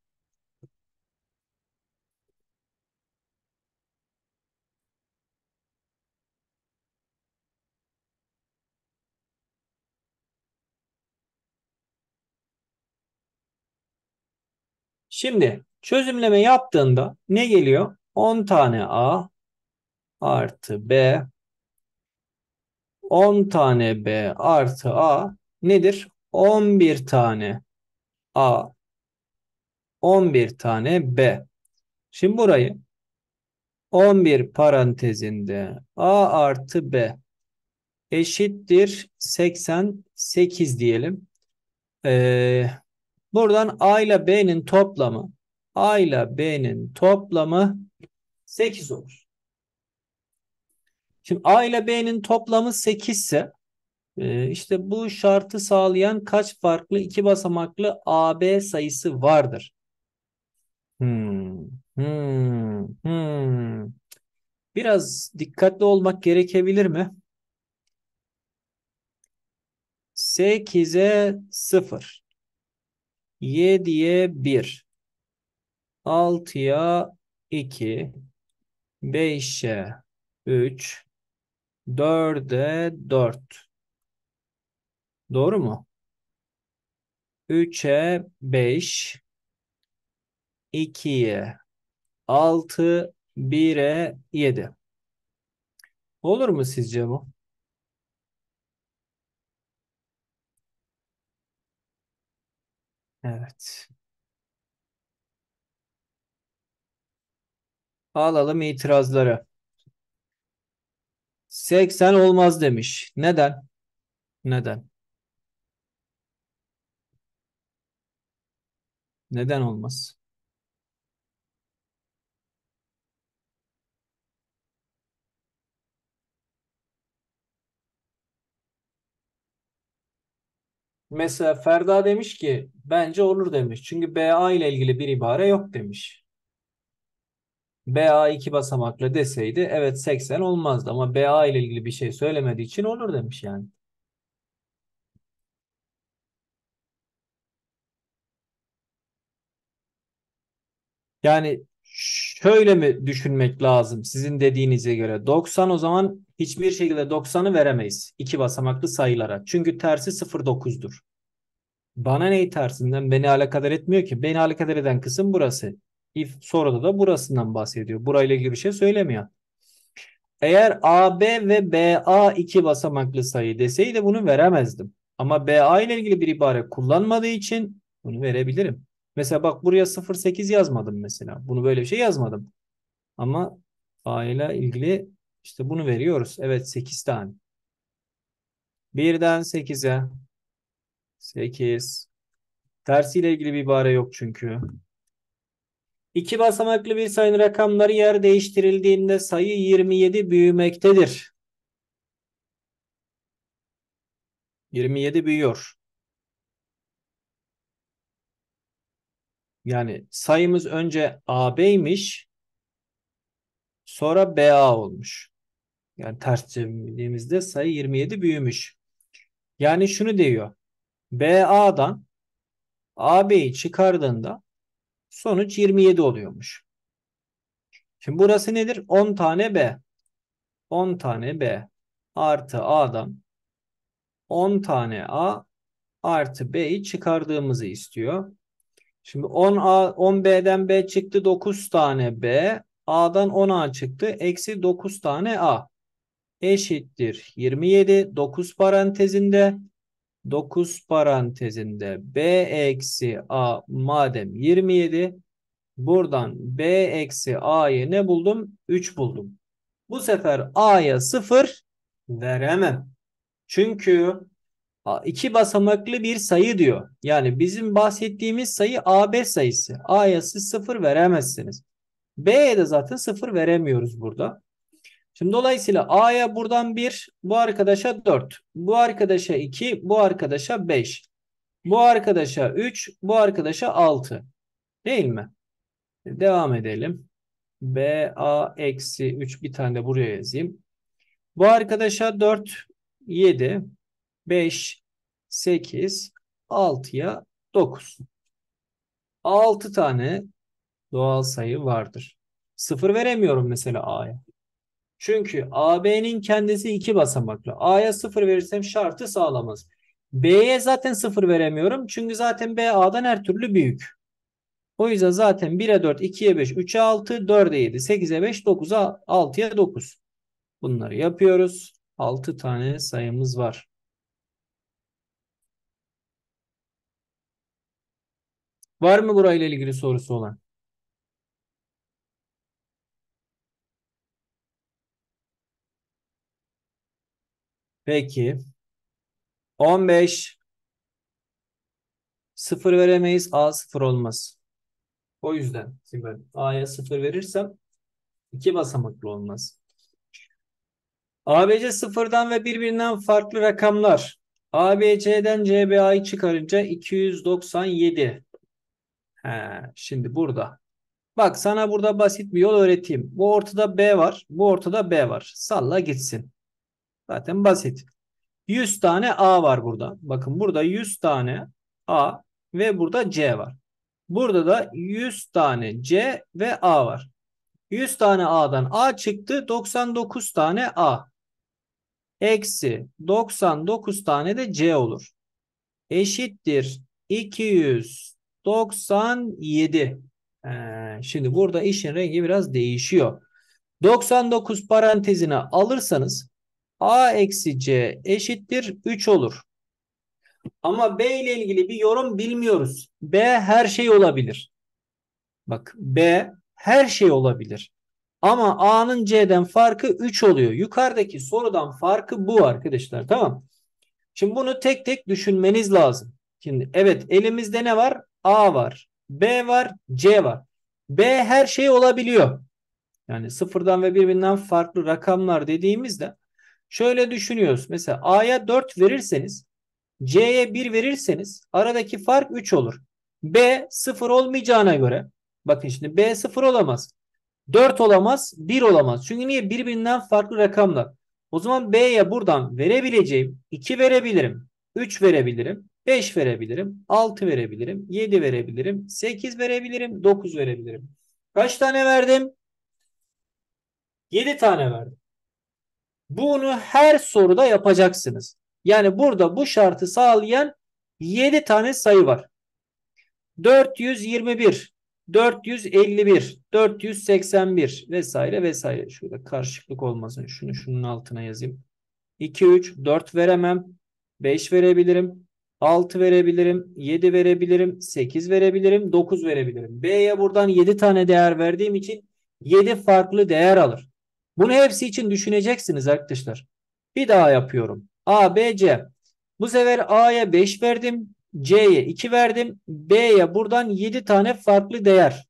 Şimdi çözümleme yaptığında ne geliyor? on tane A artı B, on tane B artı A nedir? on bir tane A, on bir tane B. Şimdi burayı on bir parantezinde A artı B eşittir seksen sekiz diyelim. Ee, buradan A ile B'nin toplamı A ile B'nin toplamı sekiz olur. Şimdi A ile B'nin toplamı sekiz ise e, işte bu şartı sağlayan kaç farklı iki basamaklı A B sayısı vardır? Hmm, hmm, hmm. Biraz dikkatli olmak gerekebilir mi? sekize sıfır, yediye bir, altıya iki, beşe üç, dörde dört. Doğru mu? üçe beş, ikiye altı, bire yedi. Olur mu sizce bu? Evet. Alalım itirazları. seksen olmaz demiş. Neden? Neden? Neden olmaz? Mesela Ferda demiş ki bence olur demiş. Çünkü B A ile ilgili bir ibare yok demiş. B A iki basamaklı deseydi evet seksen olmazdı ama B A ile ilgili bir şey söylemediği için olur demiş yani. Yani şöyle mi düşünmek lazım sizin dediğinize göre? doksan o zaman hiçbir şekilde doksanı veremeyiz iki basamaklı sayılara. Çünkü tersi sıfır virgül dokuzdur. Bana neyi tersinden? Beni alakadar etmiyor ki. Beni alakadar eden kısım burası. If soruda da burasından bahsediyor. Burayla ilgili bir şey söylemiyor. Eğer A B ve B A iki basamaklı sayı deseydi bunu veremezdim. Ama B A ile ilgili bir ibare kullanmadığı için bunu verebilirim. Mesela bak buraya sıfır virgül sekiz yazmadım mesela. Bunu böyle bir şey yazmadım. Ama A ile ilgili işte bunu veriyoruz. Evet sekiz tane. birden sekize sekiz. Tersiyle ilgili bir ibare yok çünkü. İki basamaklı bir sayının rakamları yer değiştirildiğinde sayı yirmi yedi büyümektedir. yirmi yedi büyüyor. Yani sayımız önce A B'ymiş, sonra B A olmuş. Yani ters çevirdiğimizde sayı yirmi yedi büyümüş. Yani şunu diyor. B A'dan A B'yi çıkardığında sonuç yirmi yedi oluyormuş. Şimdi burası nedir? on tane B. on tane B artı A'dan on tane A artı B'yi çıkardığımızı istiyor. Şimdi on A, on B'den B çıktı dokuz tane B. A'dan on A çıktı. Eksi dokuz tane A. Eşittir yirmi yedi. dokuz parantezinde dokuz parantezinde B eksi A madem yirmi yedi. Buradan B eksi A'yı ne buldum? üç buldum. Bu sefer A'ya sıfır veremem. Çünkü iki basamaklı bir sayı diyor. Yani bizim bahsettiğimiz sayı A B sayısı. A'ya siz sıfır veremezsiniz. B'ye de zaten sıfır veremiyoruz burada. Şimdi dolayısıyla A'ya buradan bir, bu arkadaşa dört, bu arkadaşa iki, bu arkadaşa beş, bu arkadaşa üç, bu arkadaşa altı. Değil mi? Devam edelim. B A eksi üç bir tane de buraya yazayım. Bu arkadaşa dört, yedi, beş, sekiz, altıya dokuz. altı tane doğal sayı vardır. sıfır veremiyorum mesela A'ya. Çünkü A B'nin kendisi iki basamaklı. A'ya sıfır verirsem şartı sağlamaz. B'ye zaten sıfır veremiyorum. Çünkü zaten B A'dan her türlü büyük. O yüzden zaten bire dört, ikiye beş, üçe altı, dörde yedi, sekize beş, dokuza altıya dokuz. Bunları yapıyoruz. altı tane sayımız var. Var mı burayla ilgili sorusu olan? Peki. on beş. Sıfır veremeyiz. A sıfır olmaz. O yüzden şimdi ben A'ya sıfır verirsem iki basamaklı olmaz. A B C sıfırdan ve birbirinden farklı rakamlar. A B C'den C B A'yı çıkarınca iki yüz doksan yedi. He, şimdi burada. Bak sana burada basit bir yol öğreteyim. Bu ortada B var. Bu ortada B var. Salla gitsin. Zaten basit. yüz tane A var burada. Bakın burada yüz tane A ve burada C var. Burada da yüz tane C ve A var. yüz tane A'dan A çıktı. doksan dokuz tane A. Eksi doksan dokuz tane de C olur. Eşittir iki yüz doksan yedi. Ee, şimdi burada işin rengi biraz değişiyor. doksan dokuz parantezine alırsanız A eksi C eşittir üç olur. Ama B ile ilgili bir yorum bilmiyoruz. B her şey olabilir. Bak B her şey olabilir. Ama A'nın C'den farkı üç oluyor. Yukarıdaki sorudan farkı bu arkadaşlar. Tamam. Şimdi bunu tek tek düşünmeniz lazım. Şimdi evet elimizde ne var? A var. B var. C var. B her şey olabiliyor. Yani sıfırdan ve birbirinden farklı rakamlar dediğimizde şöyle düşünüyoruz. Mesela A'ya dört verirseniz C'ye bir verirseniz aradaki fark üç olur. B sıfır olmayacağına göre bakın şimdi B sıfır olamaz. dört olamaz, bir olamaz. Çünkü niye? Birbirinden farklı rakamlar. O zaman B'ye buradan verebileceğim iki verebilirim, üç verebilirim, beş verebilirim, altı verebilirim, yedi verebilirim, sekiz verebilirim, dokuz verebilirim. Kaç tane verdim? yedi tane verdim. Bunu her soruda yapacaksınız. Yani burada bu şartı sağlayan yedi tane sayı var. dört yüz yirmi bir, dört yüz elli bir, dört yüz seksen bir vesaire vesaire. Şurada karışıklık olmasın. Şunu şunun altına yazayım. iki, üç, dört veremem. beş verebilirim. altı verebilirim. yedi verebilirim. sekiz verebilirim. dokuz verebilirim. B'ye buradan yedi tane değer verdiğim için yedi farklı değer alır. Bunu hepsi için düşüneceksiniz arkadaşlar. Bir daha yapıyorum. A, B, C. Bu sefer A'ya beş verdim. C'ye iki verdim. B'ye buradan yedi tane farklı değer.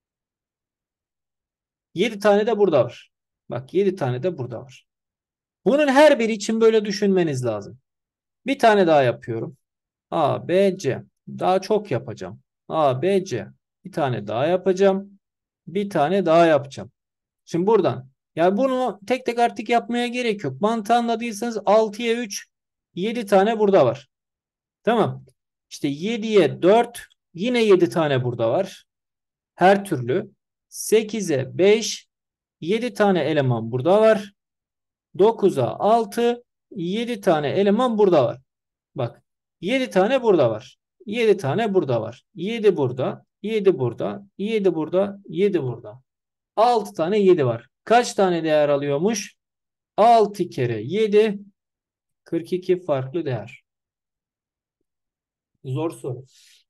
yedi tane de burada var. Bak yedi tane de burada var. Bunun her biri için böyle düşünmeniz lazım. Bir tane daha yapıyorum. A, B, C. Daha çok yapacağım. A, B, C. Bir tane daha yapacağım. Bir tane daha yapacağım. Şimdi buradan. Yani bunu tek tek artık yapmaya gerek yok. Mantığı anladıysanız altıya üç, yedi tane burada var. Tamam. İşte yediye dört, yine yedi tane burada var. Her türlü. sekize beş, yedi tane eleman burada var. dokuza altı, yedi tane eleman burada var. Bak yedi tane burada var. yedi tane burada var. yedi burada, yedi burada, yedi burada, yedi burada. altı tane yedi var. Kaç tane değer alıyormuş? altı kere yedi, kırk iki farklı değer. Zor soru.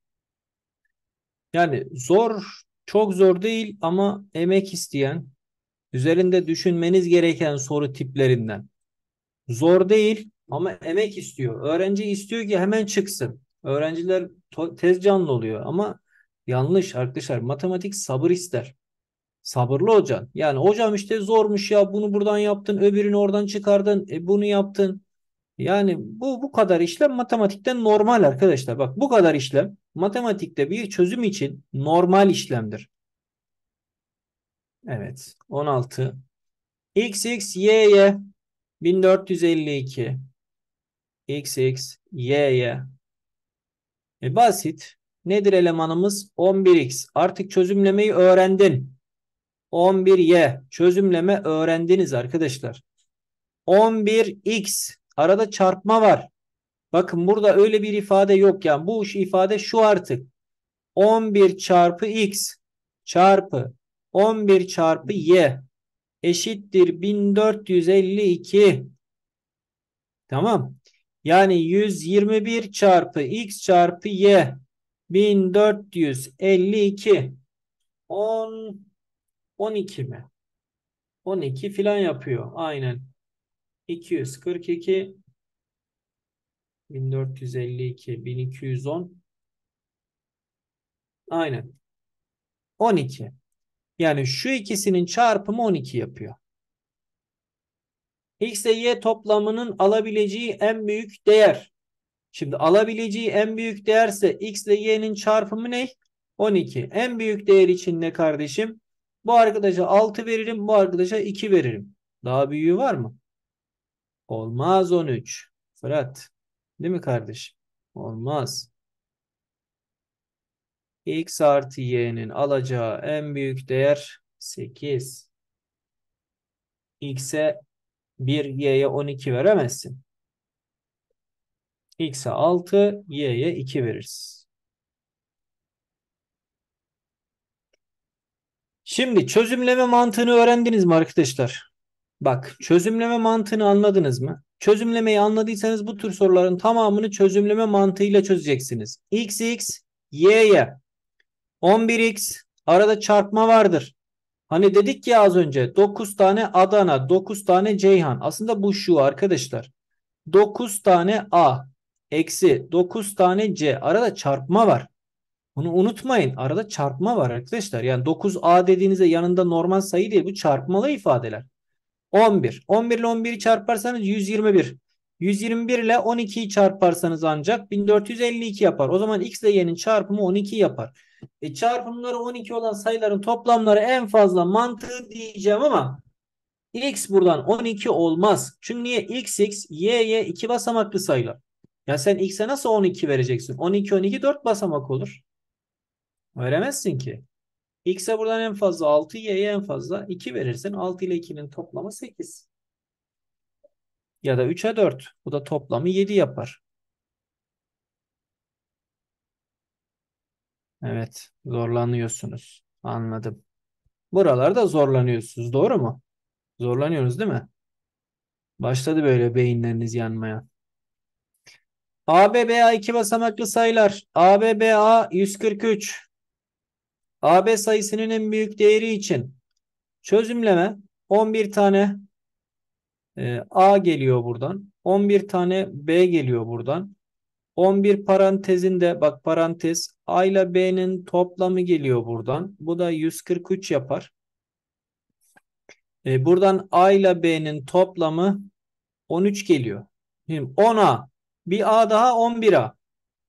Yani zor, çok zor değil ama emek isteyen, üzerinde düşünmeniz gereken soru tiplerinden. Zor değil ama emek istiyor. Öğrenci istiyor ki hemen çıksın. Öğrenciler tez canlı oluyor ama yanlış arkadaşlar. Matematik sabır ister. Sabırlı olacaksın. Yani hocam işte zormuş ya, bunu buradan yaptın, öbürünü oradan çıkardın, e bunu yaptın. Yani bu bu kadar işlem matematikten normal arkadaşlar. Bak bu kadar işlem matematikte bir çözüm için normal işlemdir. Evet. on altı. X X Y Y bin dört yüz elli iki. X X Y Y. E basit. Nedir elemanımız? on bir X. Artık çözümlemeyi öğrendin. on bir Y. Çözümleme öğrendiniz arkadaşlar. on bir X. Arada çarpma var. Bakın burada öyle bir ifade yok. Yani bu ifade şu artık. on bir çarpı X çarpı on bir çarpı Y eşittir bin dört yüz elli iki. Tamam. Yani yüz yirmi bir çarpı X çarpı Y bin dört yüz elli iki. on, on iki mi? on iki filan yapıyor. Aynen. iki yüz kırk iki, bin dört yüz elli iki, bin iki yüz on. Aynen. on iki. Yani şu ikisinin çarpımı on iki yapıyor. X ile Y toplamının alabileceği en büyük değer. Şimdi alabileceği en büyük değerse X ile Y'nin çarpımı ne? on iki. En büyük değer için ne kardeşim? Bu arkadaşa altı veririm, bu arkadaşa iki veririm. Daha büyüğü var mı? Olmaz on üç. Fırat. Değil mi kardeşim? Olmaz. X artı Y'nin alacağı en büyük değer sekiz. X'e bir, Y'ye on iki veremezsin. X'e altı, Y'ye iki veririz. Şimdi çözümleme mantığını öğrendiniz mi arkadaşlar? Bak çözümleme mantığını anladınız mı? Çözümlemeyi anladıysanız bu tür soruların tamamını çözümleme mantığıyla çözeceksiniz. X, X, Y, Y. on bir X arada çarpma vardır. Hani dedik ya az önce dokuz tane Adana, dokuz tane Ceyhan. Aslında bu şu arkadaşlar. dokuz tane A eksi dokuz tane C. Arada çarpma var. Bunu unutmayın. Arada çarpma var arkadaşlar. Yani dokuz A dediğinizde yanında normal sayı değil. Bu çarpmalı ifadeler. on bir. on bir ile on biri çarparsanız yüz yirmi bir. yüz yirmi bir ile on ikiyi çarparsanız ancak bin dört yüz elli iki yapar. O zaman X ile Y'nin çarpımı on iki yapar. E çarpımları on iki olan sayıların toplamları en fazla mantığı diyeceğim ama x buradan on iki olmaz. Çünkü niye? X, x, y, y iki basamaklı sayılar. Ya sen x'e nasıl on iki vereceksin? on iki, on iki dört basamak olur. Veremezsin ki. X'e buradan en fazla altı, y'ye en fazla iki verirsin. altı ile ikinin toplamı sekiz. Ya da üçe dört. Bu da toplamı yedi yapar. Evet, zorlanıyorsunuz. Anladım. Buralarda zorlanıyorsunuz, doğru mu? Zorlanıyorsunuz değil mi? Başladı böyle beyinleriniz yanmaya. A, B, B, A iki basamaklı sayılar. A, B, B, A yüz kırk üç. A B sayısının en büyük değeri için çözümleme on bir tane e, A geliyor buradan. on bir tane B geliyor buradan. on bir parantezinde bak parantez A ile B'nin toplamı geliyor buradan. Bu da yüz kırk üç yapar. E, buradan A ile B'nin toplamı on üç geliyor. Şimdi on A. Bir A daha on bir A.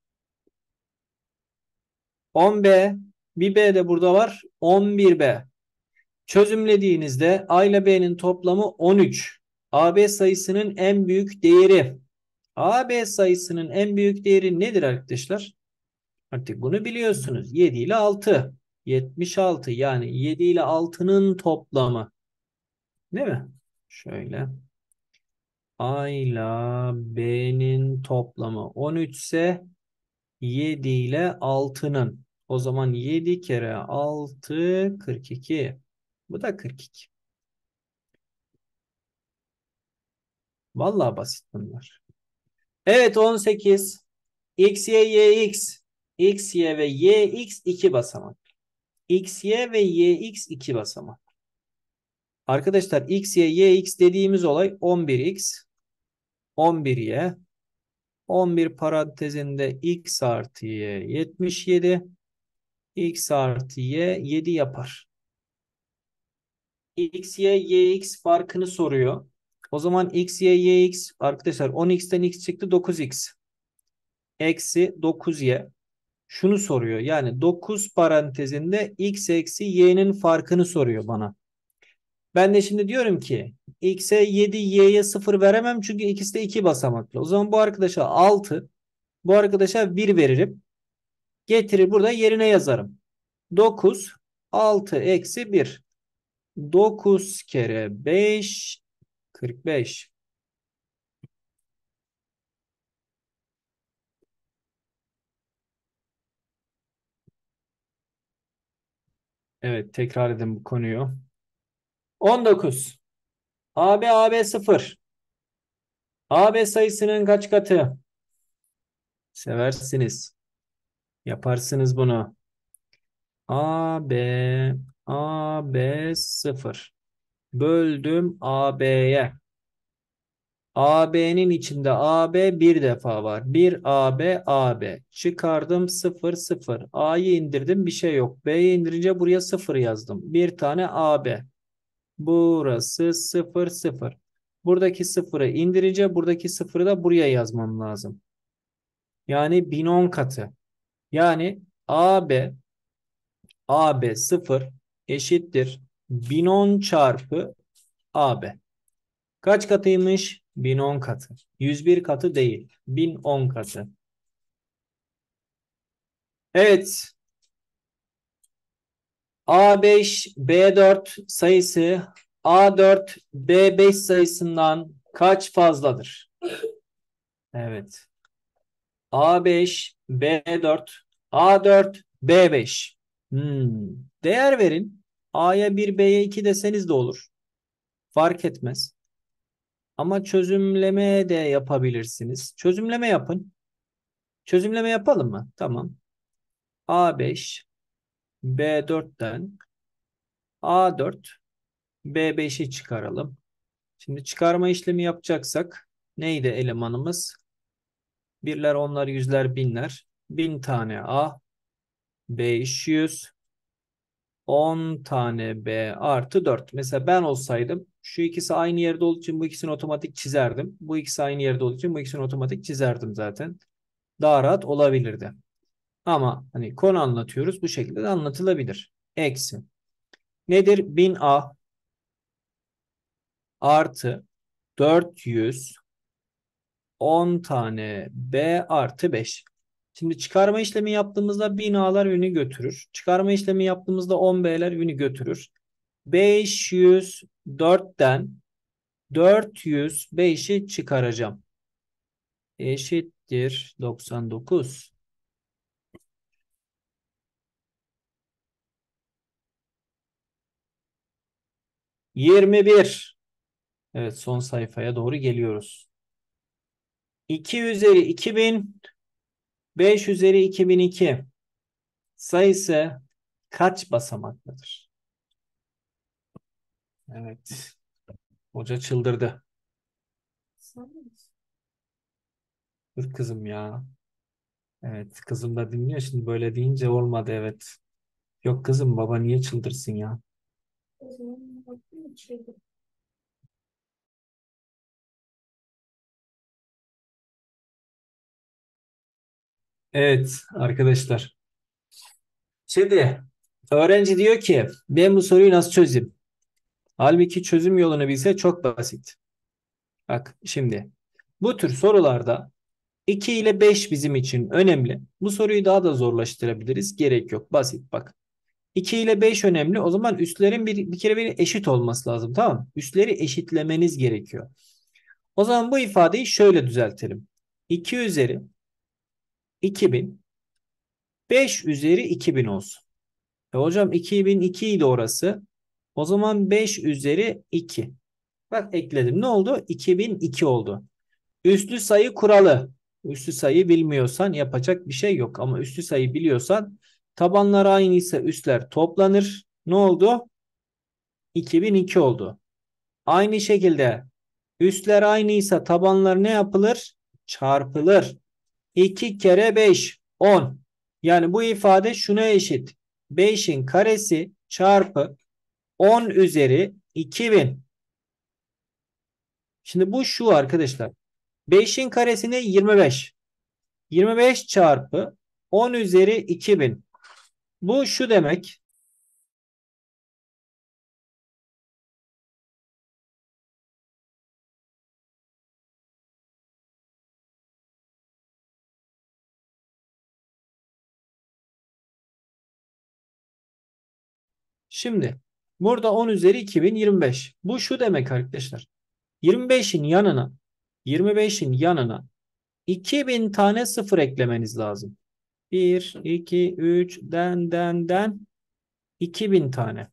on B. Bir B de burada var. on bir B. Çözümlediğinizde A ile B'nin toplamı on üç. A B sayısının en büyük değeri. A B sayısının en büyük değeri nedir arkadaşlar? Artık bunu biliyorsunuz. yedi ile altı. yetmiş altı, yani yedi ile altının toplamı. Değil mi? Şöyle. A ile B'nin toplamı on üç ise yedi ile altının. O zaman yedi kere altı kırk iki. Bu da kırk iki. Vallahi basit bunlar. Evet, on sekiz. X, Y, Y, X. X, Y ve Y, X iki basamak. X, Y ve Y, X iki basamak. Arkadaşlar X, Y, Y, X dediğimiz olay on bir X, on bir Y, on bir parantezinde X artı Y yetmiş yedi, X artı Y yedi yapar. X, Y, Y, X farkını soruyor. O zaman X, Y, Y, X arkadaşlar on x'ten X çıktı dokuz X. Eksi dokuz Y. Şunu soruyor. Yani dokuz parantezinde X eksi Y'nin farkını soruyor bana. Ben de şimdi diyorum ki X'e yedi, Y'ye sıfır veremem çünkü ikisi de iki basamaklı. O zaman bu arkadaşa altı, bu arkadaşa bir veririm. Getirir burada yerine yazarım. dokuz, altı eksi bir. dokuz kere beş, kırk beş. Evet, tekrar edin bu konuyu. on dokuz. A B, A B sıfır. A B sayısının kaç katı? Seversiniz. Yaparsınız bunu. A B, A B sıfır. Böldüm A B'ye. A B'nin içinde A B bir defa var. bir A B, A B. Çıkardım sıfır, sıfır. A'yı indirdim, bir şey yok. B'yi indirince buraya sıfır yazdım. Bir tane A B. Burası sıfır, sıfır. Buradaki sıfırı indirince buradaki sıfırı da buraya yazmam lazım. Yani bin on katı. Yani A B, A B sıfır eşittir bin on çarpı A B. Kaç katıymış? bin on katı. yüz bir katı değil. bin on katı. Evet. A beş, B dört sayısı A dört, B beş sayısından kaç fazladır? Evet. A beş, B dört, A dört, B beş. Hmm. Değer verin. A'ya bir, B'ye iki deseniz de olur. Fark etmez. Ama çözümleme de yapabilirsiniz. Çözümleme yapın. Çözümleme yapalım mı? Tamam. A beş, B dörtten A dört, B beşi çıkaralım. Şimdi çıkarma işlemi yapacaksak neydi elemanımız? Birler, onlar, yüzler, binler. Bin tane A, beş yüz, on tane B artı dört. Mesela ben olsaydım şu ikisi aynı yerde olduğu için bu ikisini otomatik çizerdim. Bu ikisi aynı yerde olduğu için bu ikisini otomatik çizerdim zaten. Daha rahat olabilirdi. Ama hani konu anlatıyoruz. Bu şekilde de anlatılabilir. Eksi. Nedir? bin A artı dört yüz on tane B artı beş. Şimdi çıkarma işlemi yaptığımızda bin A'lar ünü götürür. Çıkarma işlemi yaptığımızda on B'ler ünü götürür. beş yüz dörtten dört yüz beşi çıkaracağım. Eşittir doksan dokuz. yirmi bir. Evet, son sayfaya doğru geliyoruz. iki üzeri iki bin, beş üzeri iki bin iki sayısı kaç basamaklıdır? Evet. Hoca çıldırdı. Dur kızım ya. Evet, kızım da dinliyor. Şimdi böyle deyince olmadı, evet. Yok kızım, baba niye çıldırsın ya? Evet arkadaşlar. Şimdi öğrenci diyor ki ben bu soruyu nasıl çözeyim? Halbuki çözüm yolunu bilse çok basit. Bak şimdi bu tür sorularda iki ile beş bizim için önemli. Bu soruyu daha da zorlaştırabiliriz. Gerek yok. Basit bak. iki ile beş önemli. O zaman üstlerin bir, bir kere bir eşit olması lazım. Tamam mı? Üstleri eşitlemeniz gerekiyor. O zaman bu ifadeyi şöyle düzeltelim. iki üzeri iki bin, beş üzeri iki bin olsun. E hocam iki bin iki idi orası. O zaman beş üzeri iki. Bak ekledim. Ne oldu? iki bin iki oldu. Üslü sayı kuralı. Üslü sayı bilmiyorsan yapacak bir şey yok. Ama üslü sayı biliyorsan tabanlar aynıysa üstler toplanır. Ne oldu? iki bin iki oldu. Aynı şekilde üstler aynıysa tabanlar ne yapılır? Çarpılır. iki kere beş on. Yani bu ifade şuna eşit. beşin karesi çarpı on üzeri iki bin. Şimdi bu şu arkadaşlar. beşin karesine yirmi beş. yirmi beş çarpı on üzeri iki bin. Bu şu demek. Şimdi burada on üzeri iki bin yirmi beş. Bu şu demek arkadaşlar. yirmi beşin yanına yirmi beşin yanına iki bin tane sıfır eklemeniz lazım. bir, iki, üç, den, den, den. iki bin tane.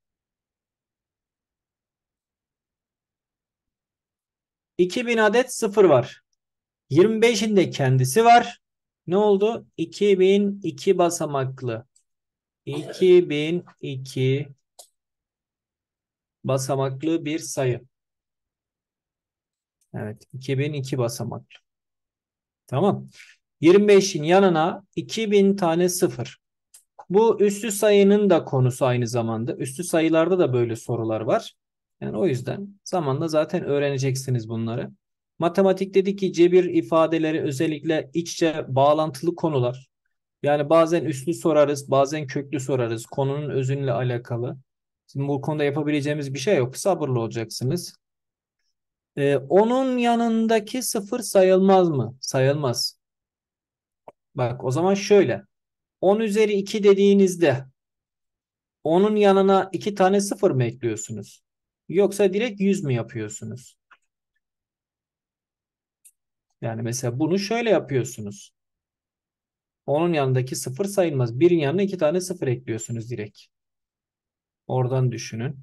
iki bin adet sıfır var. yirmi beşin de kendisi var. Ne oldu? iki bin iki basamaklı. iki bin iki basamaklı bir sayı. Evet, iki bin iki basamaklı. Tamam. yirmi beşin yanına iki bin tane sıfır. Bu üslü sayının da konusu aynı zamanda. Üslü sayılarda da böyle sorular var. Yani o yüzden zamanla zaten öğreneceksiniz bunları. Matematik dedik ki cebir ifadeleri özellikle iççe bağlantılı konular. Yani bazen üslü sorarız, bazen köklü sorarız. Konunun özünle alakalı. Şimdi bu konuda yapabileceğimiz bir şey yok. Sabırlı olacaksınız. Ee, onun yanındaki sıfır sayılmaz mı? Sayılmaz. Bak o zaman şöyle. on üzeri iki dediğinizde onun yanına iki tane sıfır mı ekliyorsunuz? Yoksa direkt yüz mü yapıyorsunuz? Yani mesela bunu şöyle yapıyorsunuz. Onun yanındaki sıfır sayılmaz. Birin yanına iki tane sıfır ekliyorsunuz direkt. Oradan düşünün.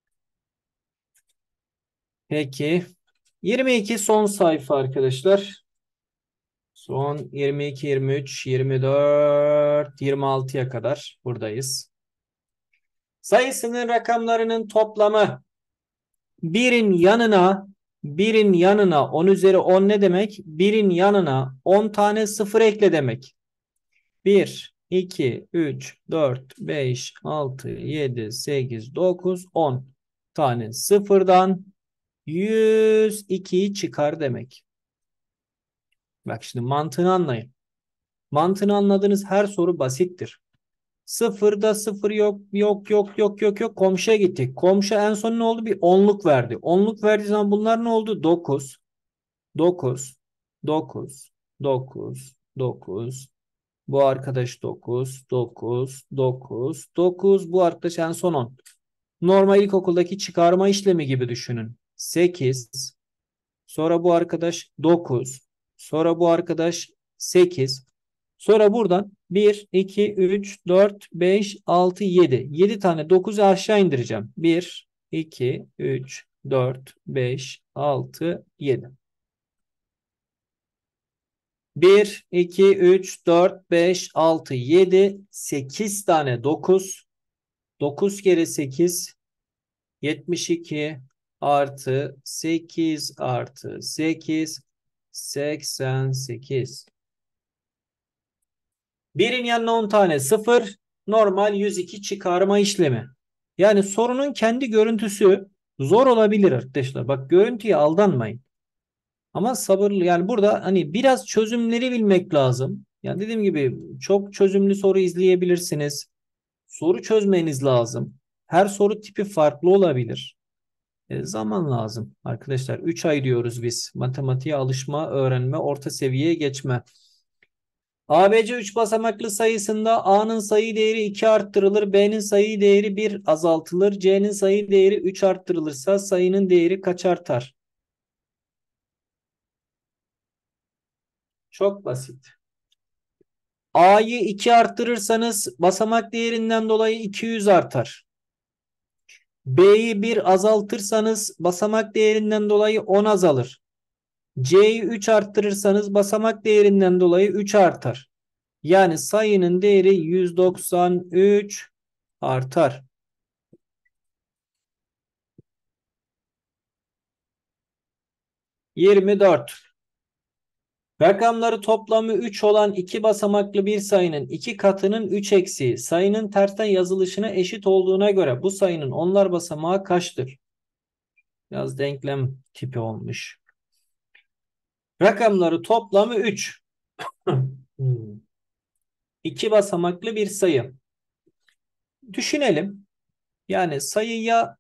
Peki. yirmi iki son sayfa arkadaşlar. Son yirmi iki, yirmi üç, yirmi dört, yirmi altıya kadar buradayız. Sayısının rakamlarının toplamı birin yanına birin yanına on üzeri on ne demek? Birin yanına on tane sıfır ekle demek. bir, iki, üç, dört, beş, altı, yedi, sekiz, dokuz, on tane sıfırdan yüz ikiyi çıkar demek. Bak şimdi mantığını anlayın. Mantığını anladığınız her soru basittir. Sıfırda sıfır yok, yok, yok, yok, yok, yok. Komşuya gittik. Komşu en son ne oldu? Bir onluk verdi. Onluk verdiği zaman bunlar ne oldu? dokuz, dokuz, dokuz, dokuz, dokuz. Bu arkadaş dokuz, dokuz, dokuz, dokuz. Bu arkadaş en son on. Normal ilkokuldaki çıkarma işlemi gibi düşünün. sekiz. Sonra bu arkadaş dokuz. Sonra bu arkadaş sekiz. Sonra buradan bir, iki, üç, dört, beş, altı, yedi. yedi tane dokuzu aşağı indireceğim. bir, iki, üç, dört, beş, altı, yedi. bir, iki, üç, dört, beş, altı, yedi, sekiz tane dokuz. dokuz kere sekiz, yetmiş iki artı sekiz artı sekiz, seksen sekiz. Birin yanına on tane sıfır, normal yüz iki çıkarma işlemi. Yani sorunun kendi görüntüsü zor olabilir arkadaşlar. Bak, görüntüye aldanmayın. Ama sabırlı, yani burada hani biraz çözümleri bilmek lazım. Yani dediğim gibi çok çözümlü soru izleyebilirsiniz. Soru çözmeniz lazım. Her soru tipi farklı olabilir. E, zaman lazım arkadaşlar. üç ay diyoruz biz. Matematiğe alışma, öğrenme, orta seviyeye geçme. A B C üç basamaklı sayısında A'nın sayı değeri iki arttırılır, B'nin sayı değeri bir azaltılır, C'nin sayı değeri üç arttırılırsa sayının değeri kaç artar? Çok basit. A'yı iki arttırırsanız basamak değerinden dolayı iki yüz artar. B'yi bir azaltırsanız basamak değerinden dolayı on azalır. C'yi üç arttırırsanız basamak değerinden dolayı üç artar. Yani sayının değeri yüz doksan üç artar. yirmi dört. Rakamları toplamı üç olan iki basamaklı bir sayının iki katının üç eksiği sayının tersten yazılışına eşit olduğuna göre bu sayının onlar basamağı kaçtır? Biraz denklem tipi olmuş. Rakamları toplamı üç. iki basamaklı bir sayı. Düşünelim. Yani sayıya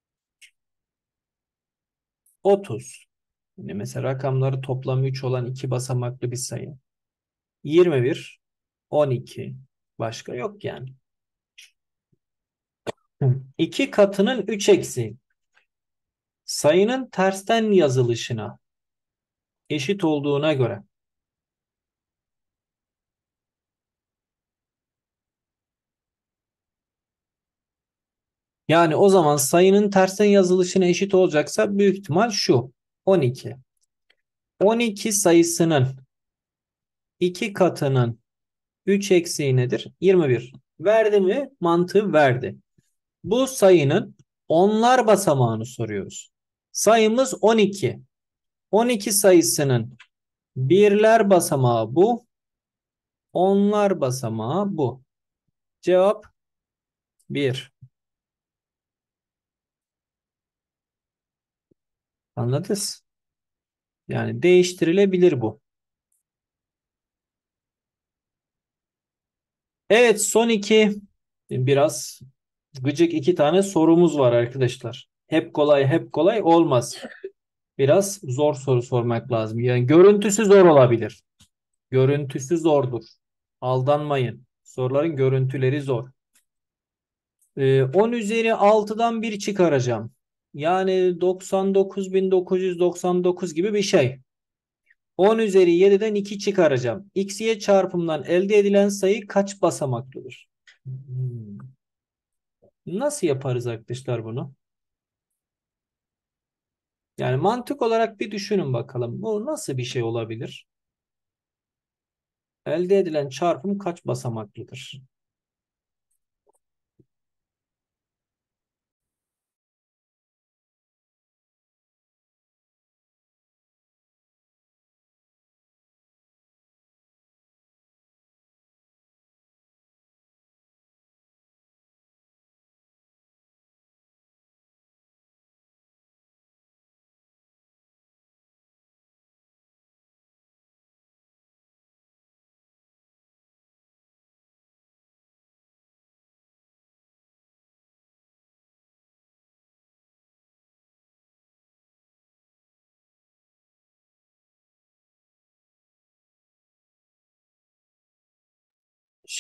otuz. Yani mesela rakamları toplamı üç olan iki basamaklı bir sayı. yirmi bir, on iki. Başka yok yani. iki katının üç eksiği sayının tersten yazılışına eşit olduğuna göre. Yani o zaman sayının tersten yazılışına eşit olacaksa büyük ihtimal şu. on iki. on iki sayısının iki katının üç eksiği nedir? yirmi bir. Verdi mi? Mantığı verdi. Bu sayının onlar basamağını soruyoruz. Sayımız on iki. on iki sayısının birler basamağı bu. Onlar basamağı bu. Cevap bir. Anladınız? Yani değiştirilebilir bu. Evet, son iki biraz gıcık iki tane sorumuz var arkadaşlar. Hep kolay hep kolay olmaz. Biraz zor soru sormak lazım. Yani görüntüsü zor olabilir. Görüntüsü zordur. Aldanmayın. Soruların görüntüleri zor. Ee, on üzeri altıdan bir çıkaracağım. Yani doksan dokuz bin dokuz yüz doksan dokuz gibi bir şey. on üzeri yediden iki çıkaracağım. X, Y çarpımından elde edilen sayı kaç basamaklıdır? Hmm. Nasıl yaparız arkadaşlar bunu? Yani mantık olarak bir düşünün bakalım. Bu nasıl bir şey olabilir? Elde edilen çarpım kaç basamaklıdır?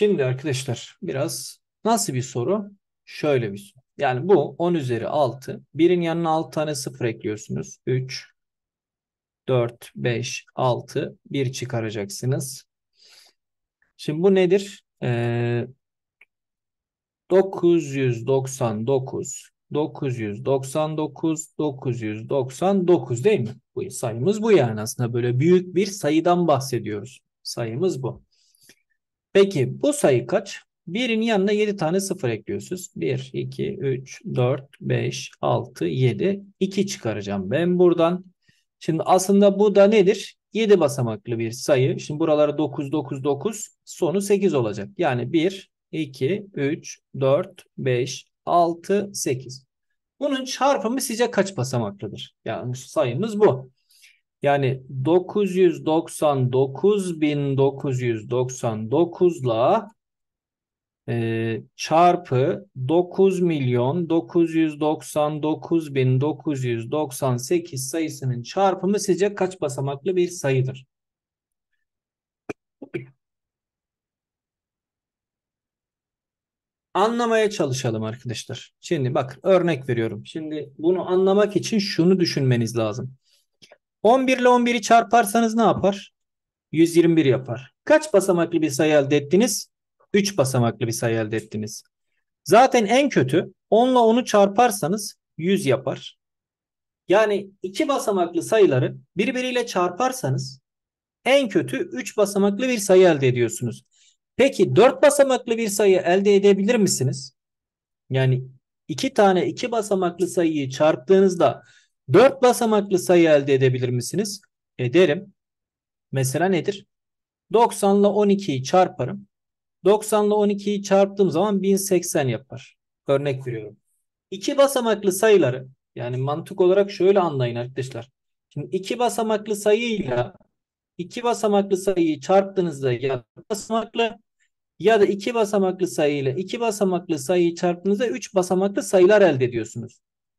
Şimdi arkadaşlar biraz nasıl bir soru? Şöyle bir soru. Yani bu on üzeri altı. Birin yanına altı tane sıfır ekliyorsunuz. üç, dört, beş, altı. bir çıkaracaksınız. Şimdi bu nedir? Ee, dokuz yüz doksan dokuz, dokuz yüz doksan dokuz, dokuz yüz doksan dokuz değil mi? Bu sayımız bu yani aslında böyle büyük bir sayıdan bahsediyoruz. Sayımız bu. Peki bu sayı kaç? birin yanına yedi tane sıfır ekliyorsunuz. bir, iki, üç, dört, beş, altı, yedi. iki çıkaracağım ben buradan. Şimdi aslında bu da nedir? yedi basamaklı bir sayı. Şimdi buralara dokuz, dokuz, dokuz, sonu sekiz olacak. Yani bir, iki, üç, dört, beş, altı, sekiz. Bunun çarpımı sizce kaç basamaklıdır? Yani sayımız bu. Yani dokuz yüz doksan dokuz bin dokuz yüz doksan dokuzla e, çarpı dokuz milyon dokuz yüz doksan dokuz bin dokuz yüz doksan sekiz sayısının çarpımı sizce kaç basamaklı bir sayıdır? Anlamaya çalışalım arkadaşlar. Şimdi bak örnek veriyorum. Şimdi bunu anlamak için şunu düşünmeniz lazım. on bir ile on biri çarparsanız ne yapar? yüz yirmi bir yapar. Kaç basamaklı bir sayı elde ettiniz? üç basamaklı bir sayı elde ettiniz. Zaten en kötü on ile onu çarparsanız yüz yapar. Yani iki basamaklı sayıları birbiriyle çarparsanız en kötü üç basamaklı bir sayı elde ediyorsunuz. Peki dört basamaklı bir sayı elde edebilir misiniz? Yani iki tane iki basamaklı sayıyı çarptığınızda dört basamaklı sayı elde edebilir misiniz? Ederim. Mesela nedir? doksan ile on ikiyi çarparım. doksan ile on ikiyi çarptığım zaman bin seksen yapar. Örnek veriyorum. İki basamaklı sayıları yani mantık olarak şöyle anlayın arkadaşlar. Şimdi iki basamaklı sayıyla iki basamaklı sayıyı çarptığınızda ya basamaklı ya da iki basamaklı sayıyla iki basamaklı sayıyı çarptığınızda üç basamaklı sayılar elde ediyorsunuz.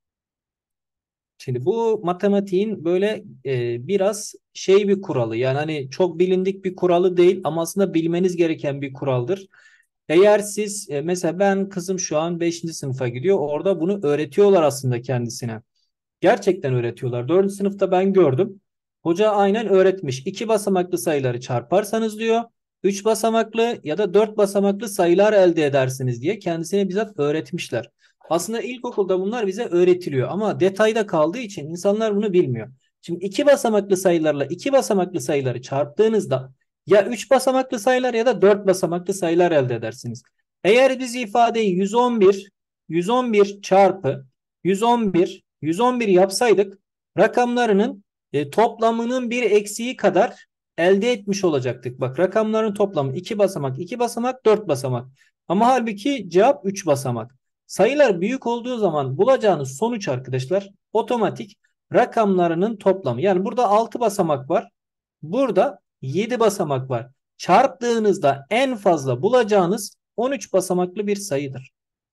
Şimdi bu matematiğin böyle e, biraz şey bir kuralı yani hani çok bilindik bir kuralı değil ama aslında bilmeniz gereken bir kuraldır. Eğer siz e, mesela ben kızım şu an beşinci sınıfa gidiyor orada bunu öğretiyorlar aslında kendisine. Gerçekten öğretiyorlar. Dördüncü sınıfta ben gördüm. Hoca aynen öğretmiş. İki basamaklı sayıları çarparsanız diyor, üç basamaklı ya da dört basamaklı sayılar elde edersiniz diye kendisine bizzat öğretmişler. Aslında ilkokulda bunlar bize öğretiliyor ama detayda kaldığı için insanlar bunu bilmiyor. Şimdi iki basamaklı sayılarla iki basamaklı sayıları çarptığınızda ya üç basamaklı sayılar ya da dört basamaklı sayılar elde edersiniz. Eğer biz ifadeyi yüz on bir yüz on bir çarpı yüz on bir yüz on bir yapsaydık rakamlarının e, toplamının bir eksiği kadar elde etmiş olacaktık. Bak rakamların toplamı iki basamak, iki basamak, dört basamak. Ama halbuki cevap üç basamak. Sayılar büyük olduğu zaman bulacağınız sonuç arkadaşlar otomatik rakamlarının toplamı. Yani burada altı basamak var. Burada yedi basamak var. Çarptığınızda en fazla bulacağınız on üç basamaklı bir sayıdır.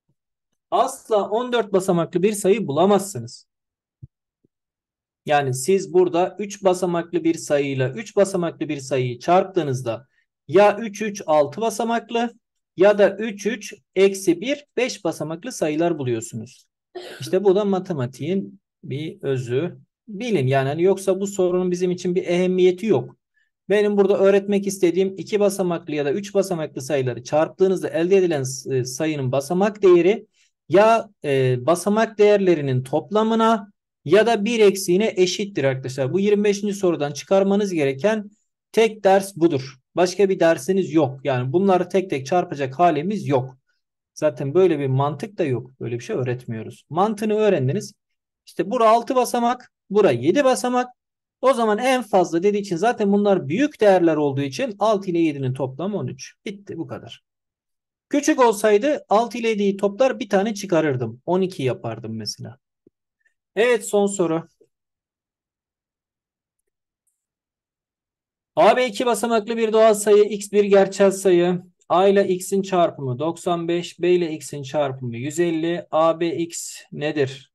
Asla on dört basamaklı bir sayı bulamazsınız. Yani siz burada üç basamaklı bir sayıyla üç basamaklı bir sayıyı çarptığınızda ya üç üç altı basamaklı ya da üç üç eksi bir beş basamaklı sayılar buluyorsunuz. İşte bu da matematiğin bir özü. Bilin yani hani yoksa bu sorunun bizim için bir ehemmiyeti yok. Benim burada öğretmek istediğim iki basamaklı ya da üç basamaklı sayıları çarptığınızda elde edilen e, sayının basamak değeri ya e, basamak değerlerinin toplamına ya da bir eksiğine eşittir arkadaşlar. Bu yirmi beşinci sorudan çıkarmanız gereken tek ders budur. Başka bir dersiniz yok. Yani bunları tek tek çarpacak halimiz yok. Zaten böyle bir mantık da yok. Böyle bir şey öğretmiyoruz. Mantığını öğrendiniz. İşte bura altı basamak, bura yedi basamak. O zaman en fazla dediği için zaten bunlar büyük değerler olduğu için altı ile yedinin toplamı on üç. Bitti bu kadar. Küçük olsaydı altı ile yediyi toplar bir tane çıkarırdım. on iki yapardım mesela. Evet son soru. A B iki basamaklı bir doğal sayı, x bir gerçel sayı. A ile x'in çarpımı doksan beş, B ile x'in çarpımı yüz elli. A B x nedir?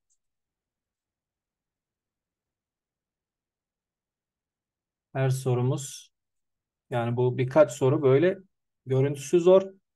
Her sorumuz yani bu birkaç soru böyle görüntüsü zor.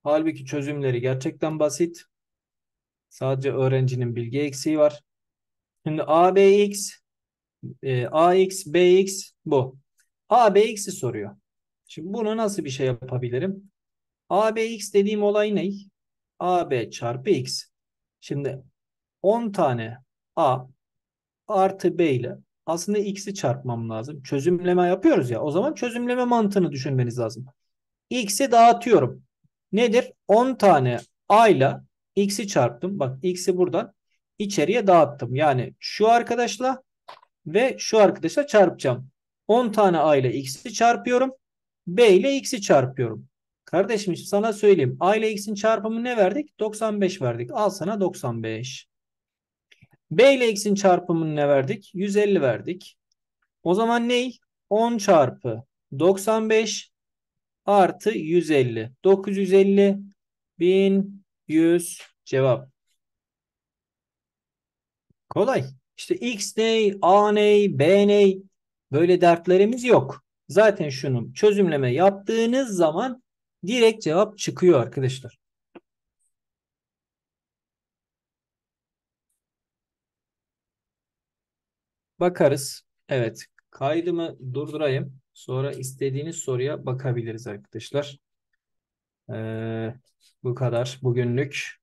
Halbuki çözümleri gerçekten basit. Sadece öğrencinin bilgi eksiği var. Şimdi A B X, e, A X, B X bu. A B X'i soruyor. Şimdi bunu nasıl bir şey yapabilirim? A B X dediğim olay ne? A B çarpı X. Şimdi on tane A artı B ile aslında X'i çarpmam lazım. Çözümleme yapıyoruz ya. O zaman çözümleme mantığını düşünmeniz lazım. X'i dağıtıyorum. Nedir? on tane A ile X'i çarptım. Bak X'i buradan içeriye dağıttım. Yani şu arkadaşla ve şu arkadaşla çarpacağım. on tane A ile X'i çarpıyorum. B ile X'i çarpıyorum. Kardeşim sana söyleyeyim. A ile X'in çarpımı ne verdik? doksan beş verdik. Al sana doksan beş. B ile X'in çarpımını ne verdik? yüz elli verdik. O zaman ney? on çarpı doksan beş artı yüz elli. dokuz yüz elli bin yüz cevap. Kolay. İşte X ne, A ne, B ne böyle dertlerimiz yok. Zaten şunu çözümleme yaptığınız zaman direkt cevap çıkıyor arkadaşlar. Bakarız. Evet. Kaydımı durdurayım. Sonra istediğiniz soruya bakabiliriz arkadaşlar. Ee, bu kadar bugünlük.